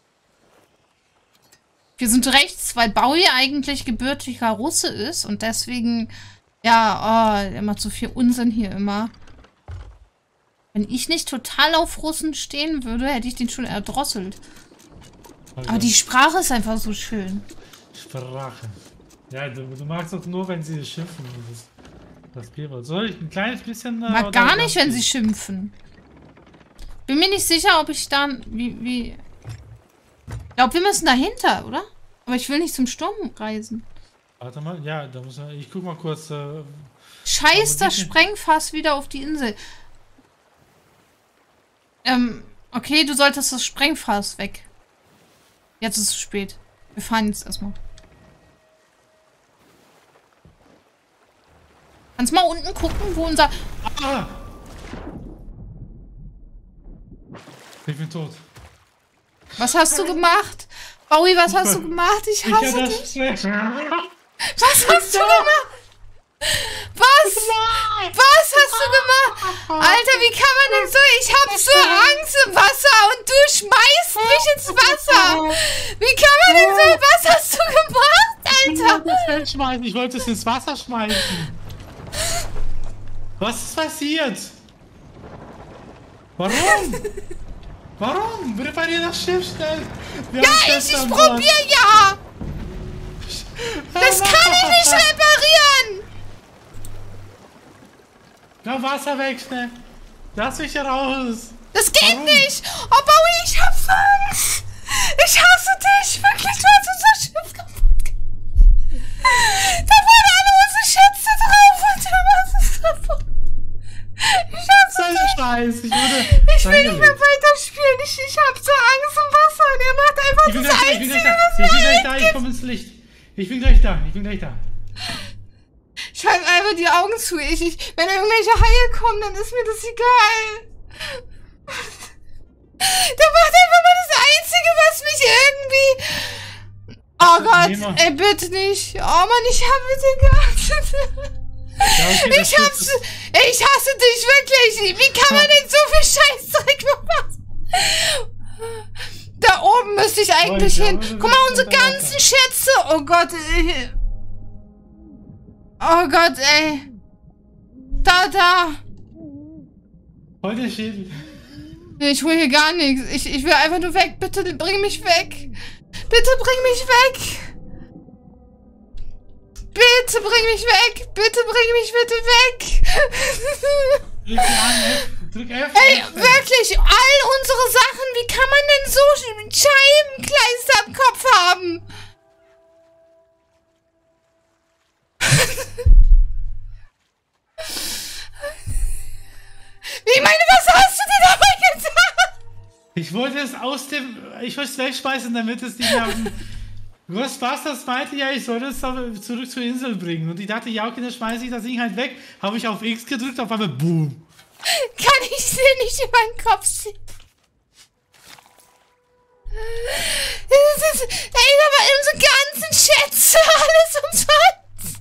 Wir sind rechts, weil Bowie eigentlich gebürtiger Russe ist und deswegen. Ja, oh, immer zu viel Unsinn hier immer. Wenn ich nicht total auf Russen stehen würde, hätte ich den schon erdrosselt. Also, Aber die Sprache ist einfach so schön. Sprache. Ja, du magst doch nur, wenn sie schimpfen. Das Keyword. Soll ich ein kleines bisschen... Mag oder gar ganz nicht, wenn viel? sie schimpfen. Bin mir nicht sicher, ob ich dann... Ich glaube, wir müssen dahinter, oder? Aber ich will nicht zum Sturm reisen. Warte mal, ja, da muss man... Ich guck mal kurz... Scheiß Aber das die- Sprengfass wieder auf die Insel. Okay, du solltest das Sprengfass weg. Jetzt ist es spät. Wir fahren jetzt erstmal. Kannst mal unten gucken, wo unser... Ah! Ich bin tot. Was hast du gemacht? Bowie, was hast du gemacht? Ich Ich hasse hab dich. das schlecht. Was hast du gemacht? Was Was? Was hast du gemacht? Alter, wie kann man denn so? Ich hab so Angst im Wasser und du schmeißt mich ins Wasser. Wie kann man denn so? Was hast du gemacht, Alter? Ich wollte es ins Wasser schmeißen. Was ist passiert? Warum? Warum? Reparier das Schiff schnell. Ja, ich probier ja. Das kann ich nicht reparieren. Komm, Wasser weg, schnell. Lass mich raus. Das geht nicht. Oh, Bowie, ich hab Angst. Ich hasse dich. Wirklich, du hast unser Schiff kaputt gemacht. Da waren alle unsere Schätze drauf und du machst es kaputt. Ich hasse dich. Scheiß. Ich will nicht mehr weiterspielen. Ich hab so Angst im Wasser und er macht einfach das Einzige, was mir Ich bin gleich da. Ich komme ins Licht. Ich bin gleich da. Ich halte einfach die Augen zu. Wenn irgendwelche Haie kommen, dann ist mir das egal. Der macht einfach mal das Einzige, was mich irgendwie... Oh Gott, ey, bitte nicht. Oh Mann, ich hab bitte geachtet. Ja, okay, ich hasse dich wirklich. Wie kann man denn so viel Scheißdreck machen? Da oben müsste ich eigentlich hin. Guck mal, unsere ganzen Schätze. Oh Gott, ey. Oh Gott, ey. Da. Heute Schädel. Nee, ich hole hier gar nichts. Ich will einfach nur weg. Bitte bring mich weg. Bitte bring mich weg. Bitte bring mich weg. Bitte bring mich bitte weg. Drück F. Ey, wirklich, all unsere Sachen, wie kann man denn so Scheibenkleister am Kopf haben? Ich meine, was hast du dir dabei getan? Ich wollte es wegschmeißen, damit es nicht mehr auf den... Ghostbusters meinte ja, ich soll es zurück zur Insel bringen. Und ich dachte, ja, okay, dann schmeiße ich das Ding halt weg. Habe ich auf X gedrückt, auf einmal boom. Kann ich dir nicht in meinen Kopf sehen? Ey, aber unsere ganzen Schätze, alles umsonst.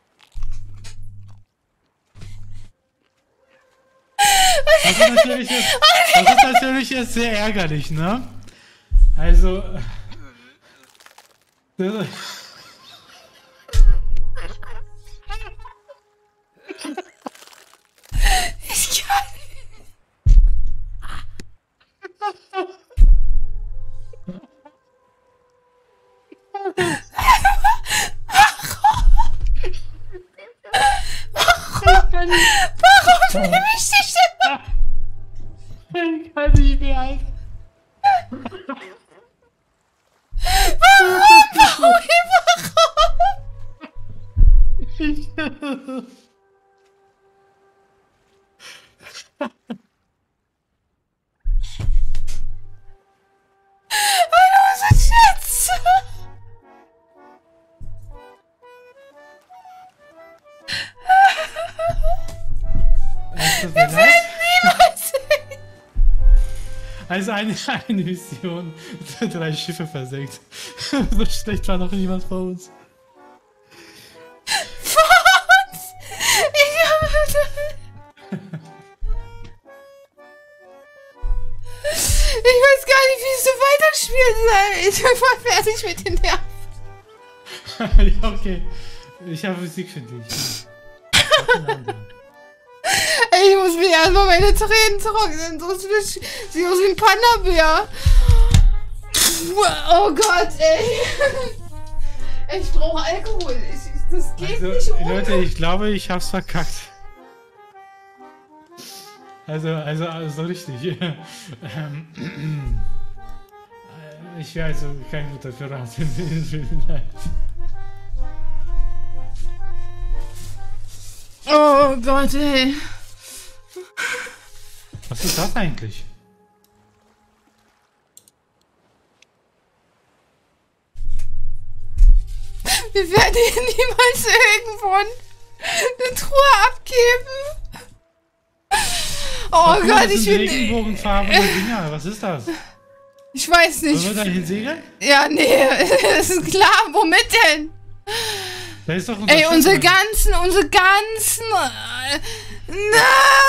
Das ist natürlich jetzt sehr ärgerlich, ne? Also... Ich kann nicht. Warum nehme ich dich denn? Ich kann nicht mehr, Alter. Warum? Schätze! Wir werden niemals sehen! Also eine Mission, 3 Schiffe versenkt. So schlecht war noch niemand vor uns. Was? Ich weiß gar nicht, wie ich so weiterspielen soll. Ich bin voll fertig mit den Nerven. Ja, okay. Ich habe Musik für dich. Ich muss mir erstmal meine Tränen trocknen, sonst sieht aus wie ein Panda-Bär. Oh Gott, ey. Ich brauche Alkohol. Das geht also, nicht ohne. Leute, ich glaube, ich hab's verkackt. Also richtig. Ich wäre also kein guter Pirat. Oh Gott, ey. Was ist das eigentlich? Wir werden hier niemals irgendwo eine Truhe abgeben. Oh Gott, ich bin... Regenbogenfarbene Dinger. Was ist das? Ich weiß nicht. Wollen wir da hinsegeln? Ja, nee, das ist klar. Womit denn? Da ist doch unser Ey, Schiff unsere drin. ganzen... Na!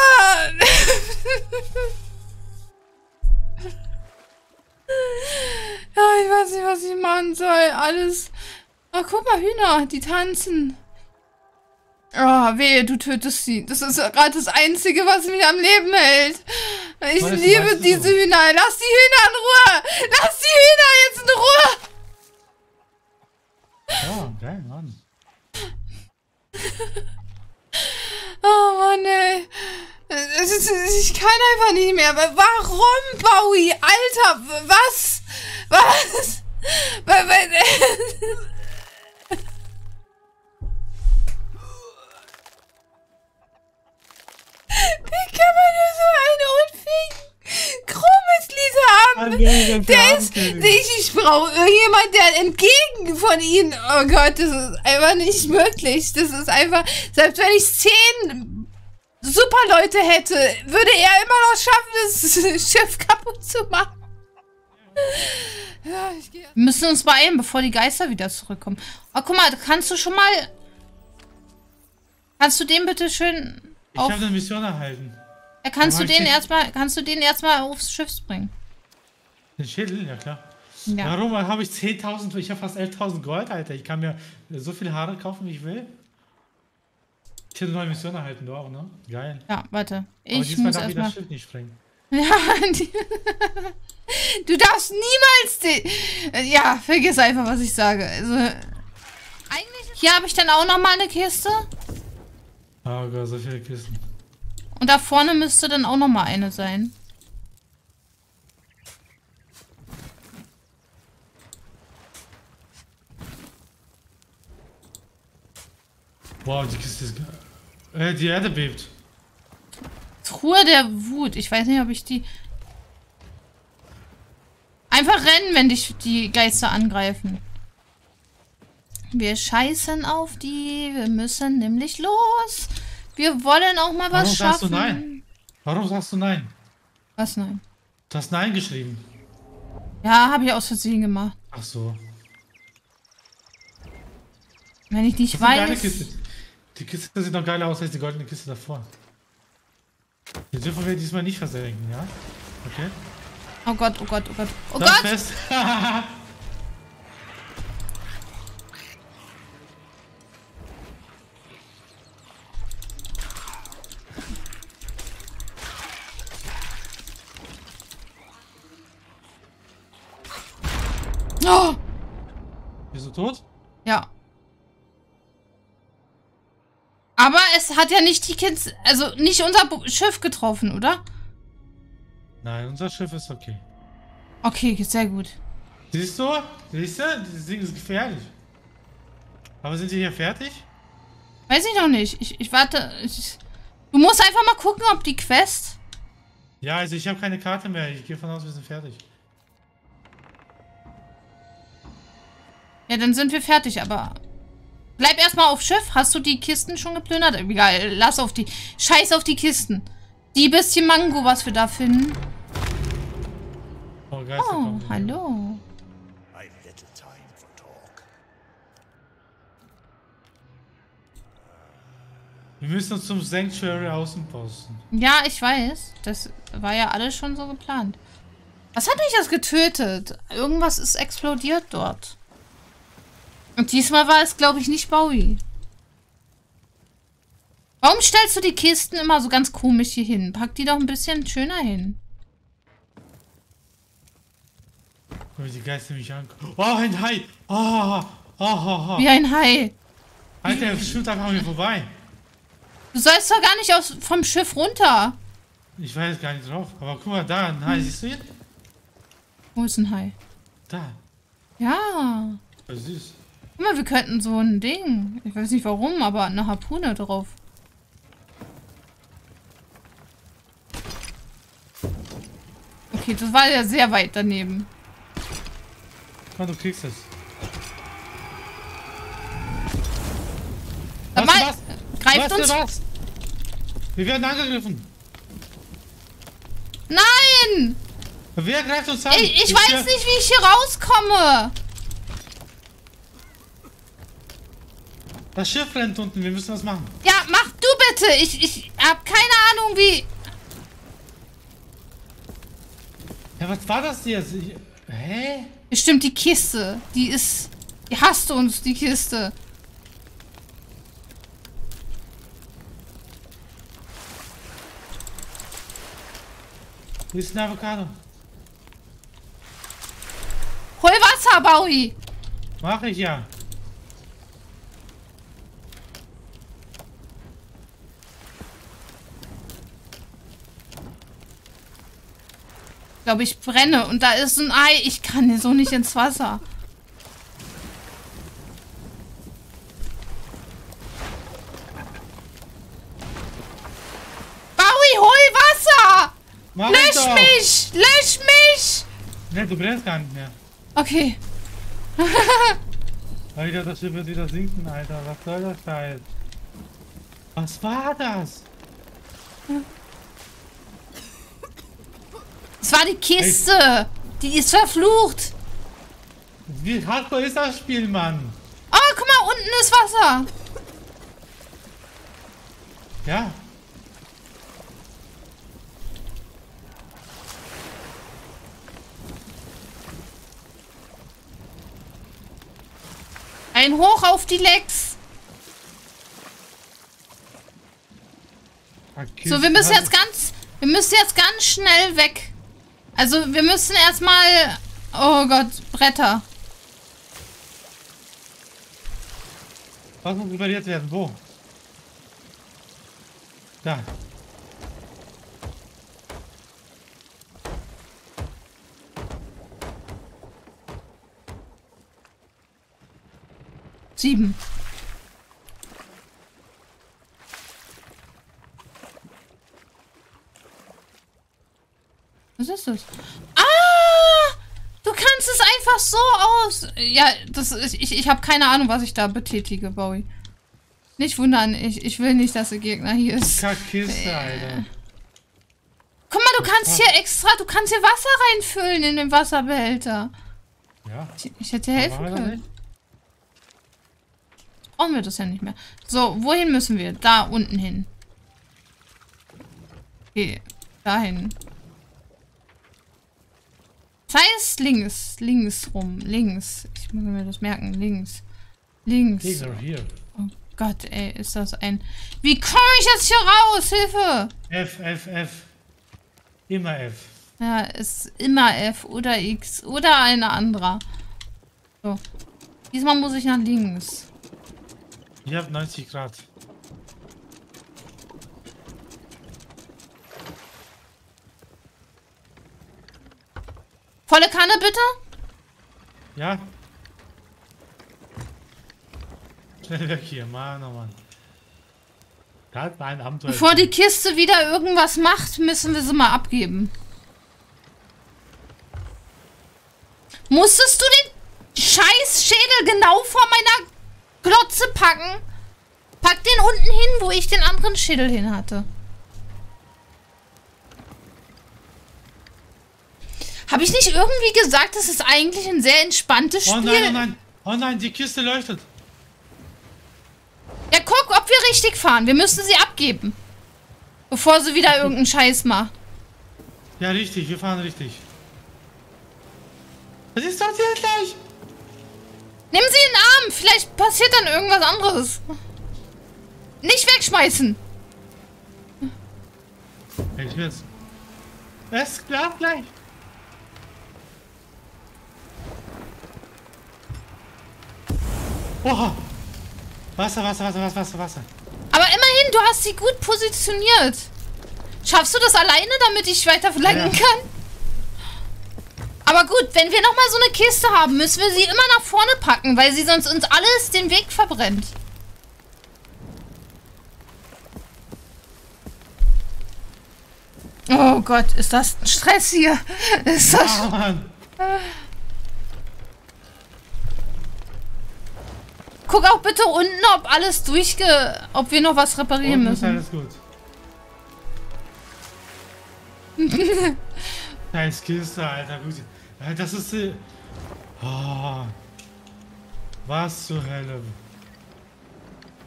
Ja, ich weiß nicht, was ich machen soll. Alles... Ach, guck mal, Hühner, die tanzen. Oh, wehe, du tötest sie. Das ist gerade das Einzige, was mich am Leben hält. Ich liebe diese Hühner. Lass die Hühner in Ruhe. Lass die Hühner jetzt in Ruhe. Oh, geil, Mann. Oh, Mann, ey. Ich kann einfach nicht mehr. Warum, Bowie? Alter, was? Was? Wie kann man nur so einen unfähigen Chromesliese haben? Ich brauche irgendjemand, der entgegen von ihnen. Oh Gott, das ist einfach nicht möglich. Das ist einfach, selbst wenn ich 10 Superleute hätte, würde er immer noch schaffen, das Schiff kaputt zu machen. Ja, wir müssen uns beeilen, bevor die Geister wieder zurückkommen. Oh, guck mal, kannst du schon mal... Kannst du den bitte schön... Ich habe eine Mission erhalten. Ja, kannst du den erstmal aufs Schiff bringen? Den Schädel? Ja, klar. Ja. Warum habe ich 10.000? Ich habe fast 11.000 Gold, Alter. Ich kann mir so viele Haare kaufen, wie ich will. Ich habe eine neue Mission erhalten, du auch, ne? Geil. Ja, warte. Aber Ich diesmal muss darf ich das erstmal... Schiff nicht sprengen. Ja, du darfst niemals ja, vergiss einfach, was ich sage. Also, eigentlich... Hier habe ich dann auch nochmal eine Kiste. Oh Gott, so viele Kisten. Und da vorne müsste dann auch nochmal eine sein. Wow, die Kiste ist... die Erde bebt. Truhe der Wut. Ich weiß nicht, ob ich die... Einfach rennen, wenn dich die Geister angreifen. Wir scheißen auf die. Wir müssen nämlich los. Wir wollen auch mal was schaffen. Warum sagst du nein? Warum sagst du nein? Was nein? Du hast nein geschrieben. Ja, habe ich aus Versehen gemacht. Ach so. Wenn ich nicht Das ist eine geile weiß... Kiste. Die Kiste sieht noch geiler aus als die goldene Kiste davor. Die dürfen wir diesmal nicht versenken, ja? Okay. Oh Gott, oh Gott, oh Gott. Oh Das Gott! fest. Oh! Bist du tot? Ja. Aber es hat ja nicht die Kids... Also nicht unser Schiff getroffen, oder? Nein, unser Schiff ist okay. Okay, sehr gut. Siehst du? Siehst du? Dieses Ding ist gefährlich. Aber sind Sie hier fertig? Weiß ich noch nicht. Ich warte... Du musst einfach mal gucken, ob die Quest... Ja, also ich habe keine Karte mehr. Ich gehe von aus, wir sind fertig. Ja, dann sind wir fertig, aber... Bleib erstmal auf Schiff. Hast du die Kisten schon geplündert? Egal, lass auf die... Scheiß auf die Kisten. Die bisschen Mango, was wir da finden. Oh, Geister Oh, kommen. hallo. Wir müssen uns zum Sanctuary Außenposten. Ja, ich weiß. Das war ja alles schon so geplant. Was hat mich das getötet? Irgendwas ist explodiert dort. Und diesmal war es, glaube ich, nicht Bowie. Warum stellst du die Kisten immer so ganz komisch hier hin? Pack die doch ein bisschen schöner hin. Guck mal, die Geister mich angucken. Oh, ein Hai! Oh, oh, oh, oh. Wie ein Hai. Alter, er schwimmt einfach an mir vorbei. Du sollst doch gar nicht vom Schiff runter. Ich weiß gar nicht drauf. Aber guck mal, da, ein Hai. Siehst du ihn? Wo ist ein Hai? Da. Ja. Das ist süß. Guck mal, wir könnten so ein Ding. Ich weiß nicht warum, aber eine Harpune drauf. Okay, das war ja sehr weit daneben. Mann, du kriegst es. Sag Weißt du mal, was? greift Weißt du uns... was? Wir werden angegriffen. Nein! Wer greift uns an? Ich weiß nicht, wie ich hier rauskomme. Das Schiff rennt unten, wir müssen was machen. Ja, mach du bitte. Ich hab keine Ahnung, wie... Ja, was war das jetzt? Hä? Bestimmt die Kiste. Die hasst uns, die Kiste. Wo ist ein Avocado? Hol Wasser, Baui. Mach ich ja. Ich glaube, ich brenne und da ist ein Ei. Ich kann hier so nicht ins Wasser. Baui, hol Wasser! Mach Lösch mich! Lösch mich! Ne, du brennst gar nicht mehr. Okay. Alter, das Schiff wird wieder sinken, Alter. Was soll das Scheiß? Was war das? Es war die Kiste. Die ist verflucht. Wie hardcore ist das Spiel, Mann? Oh, guck mal, unten ist Wasser. Ja. Ein Hoch auf die Lecks. So, wir müssen jetzt ganz schnell weg. Also, wir müssen erstmal... Oh Gott, Bretter. Was muss repariert werden? Wo? Da. Sieben. Was ist das? Ah! Du kannst es einfach so aus... Ja, das ist... Ich habe keine Ahnung, was ich da betätige, Bowie. Nicht wundern, ich will nicht, dass der Gegner hier ist. Kackkiste, Alter. Guck mal, du kannst hier extra... Du kannst hier Wasser reinfüllen in den Wasserbehälter. Ja. Ich hätte dir helfen können. Brauchen wir das ja nicht mehr. So, wohin müssen wir? Da unten hin. Okay, dahin. Das heißt links. Links rum. Links. Ich muss mir das merken. Links. Links. Hier. Oh Gott, ey, ist das ein... Wie komme ich jetzt hier raus? Hilfe! F. Immer F. Ja, ist immer F oder X oder eine andere. So. Diesmal muss ich nach links. Ich hab 90 Grad. Volle Kanne, bitte? Ja. Schnell weg hier, Mann, oh Mann. Da hat ein Abenteuer. Bevor die Kiste wieder irgendwas macht, müssen wir sie mal abgeben. Musstest du den scheiß Schädel genau vor meiner Glotze packen? Pack den unten hin, wo ich den anderen Schädel hin hatte. Habe ich nicht irgendwie gesagt, das ist eigentlich ein sehr entspanntes Spiel? Oh nein, oh nein. Oh nein, die Kiste leuchtet. Ja, guck, ob wir richtig fahren. Wir müssen sie abgeben. Bevor sie wieder irgendeinen Scheiß macht. Ja, richtig, wir fahren richtig. Was ist das hier gleich? Nimm sie in den Arm. Vielleicht passiert dann irgendwas anderes. Nicht wegschmeißen. Ich will's. Es klappt gleich. Oha. Wasser. Aber immerhin, du hast sie gut positioniert. Schaffst du das alleine, damit ich weiter lenken kann? Aber gut, wenn wir nochmal so eine Kiste haben, müssen wir sie immer nach vorne packen, weil sie sonst uns alles den Weg verbrennt. Oh Gott, ist das ein Stress hier? Ist das... Ja, Mann. Guck auch bitte unten, ob alles ob wir noch was reparieren Unten ist müssen. alles gut. Scheiß Kiste, Alter. Gut. Das ist die... Oh. Was zur Hölle.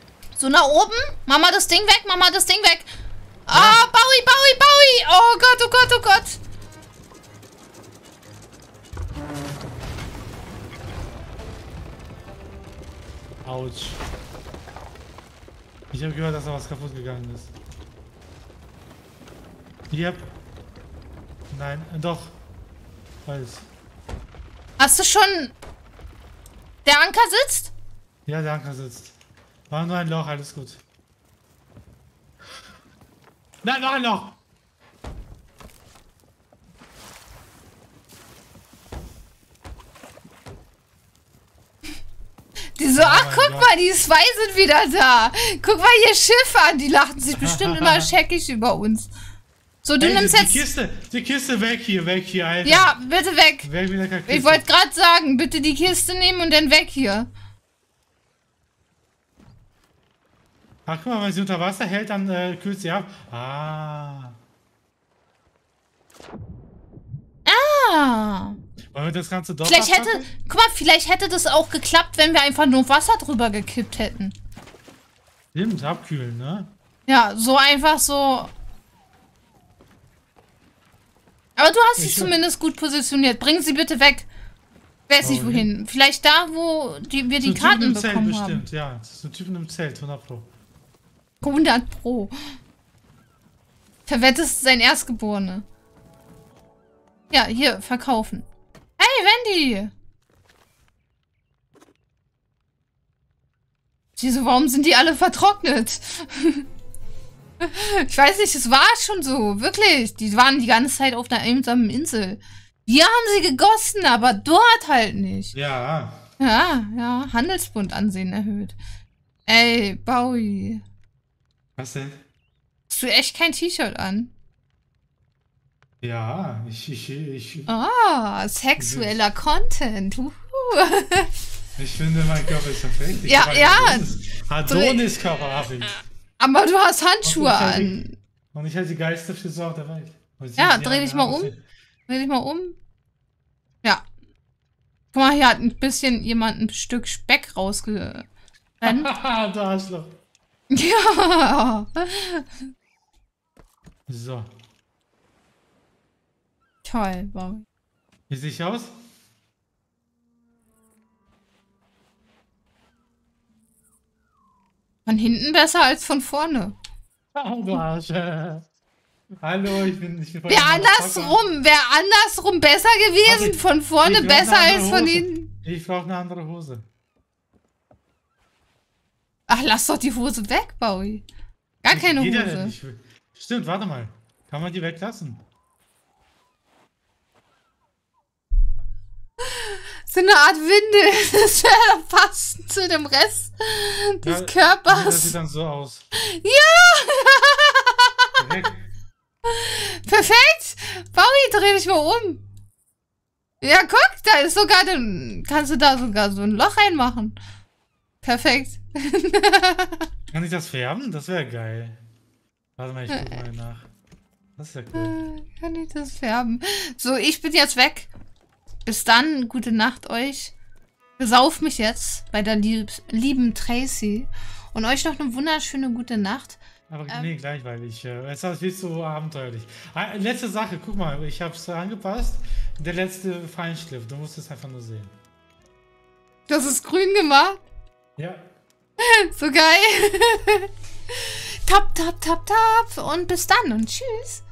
So, nach oben. Mach mal das Ding weg, mach mal das Ding weg. Ah, Bowie, Bowie, Bowie. Oh Gott, oh Gott, oh Gott. Autsch. Ich habe gehört, dass da was kaputt gegangen ist. Yep. Nein, doch. Alles. Hast du schon... Der Anker sitzt? Ja, der Anker sitzt. War nur ein Loch, alles gut. Nein, noch ein Loch! Die so, ach, guck mal, die zwei sind wieder da. Guck mal hier Schiffe an, die lachen sich bestimmt immer scheckig über uns. So, du nimmst jetzt... Die Kiste weg hier, Alter. Ja, bitte weg. Weg mit der Kiste. Ich wollte gerade sagen, bitte die Kiste nehmen und dann weg hier. Ach, guck mal, wenn sie unter Wasser hält, dann kühlt sie ab. Ah. Ah. Wollen wir das Ganze doch Vielleicht hätte... Guck mal, vielleicht hätte das auch geklappt, wenn wir einfach nur Wasser drüber gekippt hätten. Stimmt, abkühlen, ne? Ja, so einfach so... Aber du hast dich zumindest gut positioniert. Bring sie bitte weg. Ich weiß nicht wohin. Vielleicht da, wo wir die Karten bekommen haben. Bestimmt, ja. Das ist ein Typen im Zelt, 100 Pro. 100 Pro. Verwettest sein Erstgeborene. Ja, hier, verkaufen. Hey, Wendy! Wieso, warum sind die alle vertrocknet? Ich weiß nicht, es war schon so, wirklich. Die waren die ganze Zeit auf einer einsamen Insel. Wir haben sie gegossen, aber dort halt nicht. Ja. Ja, Handelsbund Ansehen erhöht. Ey, Bowie. Was denn? Hast du echt kein T-Shirt an? Ja, Ah, sexueller Content. Ich finde, mein Körper ist perfekt. Ja. Adonis-Körper habe ich. Aber du hast Handschuhe an. Und ich halt die geilste Frisur der Welt. Ja, dreh dich mal um. Dreh dich mal um. Ja. Guck mal, hier hat ein bisschen jemand ein Stück Speck rausgerennt. Haha, da hast du. Ja. So. Toll, Bowie. Wie sehe ich aus? Von hinten besser als von vorne. Oh, du Arsch. Hallo, ich bin Wäre andersrum besser gewesen. Von vorne besser als von hinten. Ich brauche eine andere Hose. Ach, lass doch die Hose weg, Bowie. Gar keine Hose. Stimmt, warte mal. Kann man die weglassen? So eine Art Windel. Das wäre passend zu dem Rest des Körpers. Das sieht dann so aus. Ja! Perfekt. Perfekt! Bowie, dreh dich mal um. Ja, guck, da ist sogar, kannst du da sogar so ein Loch reinmachen. Perfekt. Kann ich das färben? Das wäre geil. Warte mal, ich guck mal nach. Das ist ja cool. Kann ich das färben? So, ich bin jetzt weg. Bis dann, gute Nacht euch. Besauf mich jetzt bei der lieben Tracy. Und euch noch eine wunderschöne gute Nacht. Aber nee, gleich, weil es ist viel zu abenteuerlich. Letzte Sache, guck mal, ich habe es angepasst. Der letzte Feinschliff, du musst es einfach nur sehen. Das ist grün gemacht? Ja. So geil. Tap, tap, tap, tap. Und bis dann und tschüss.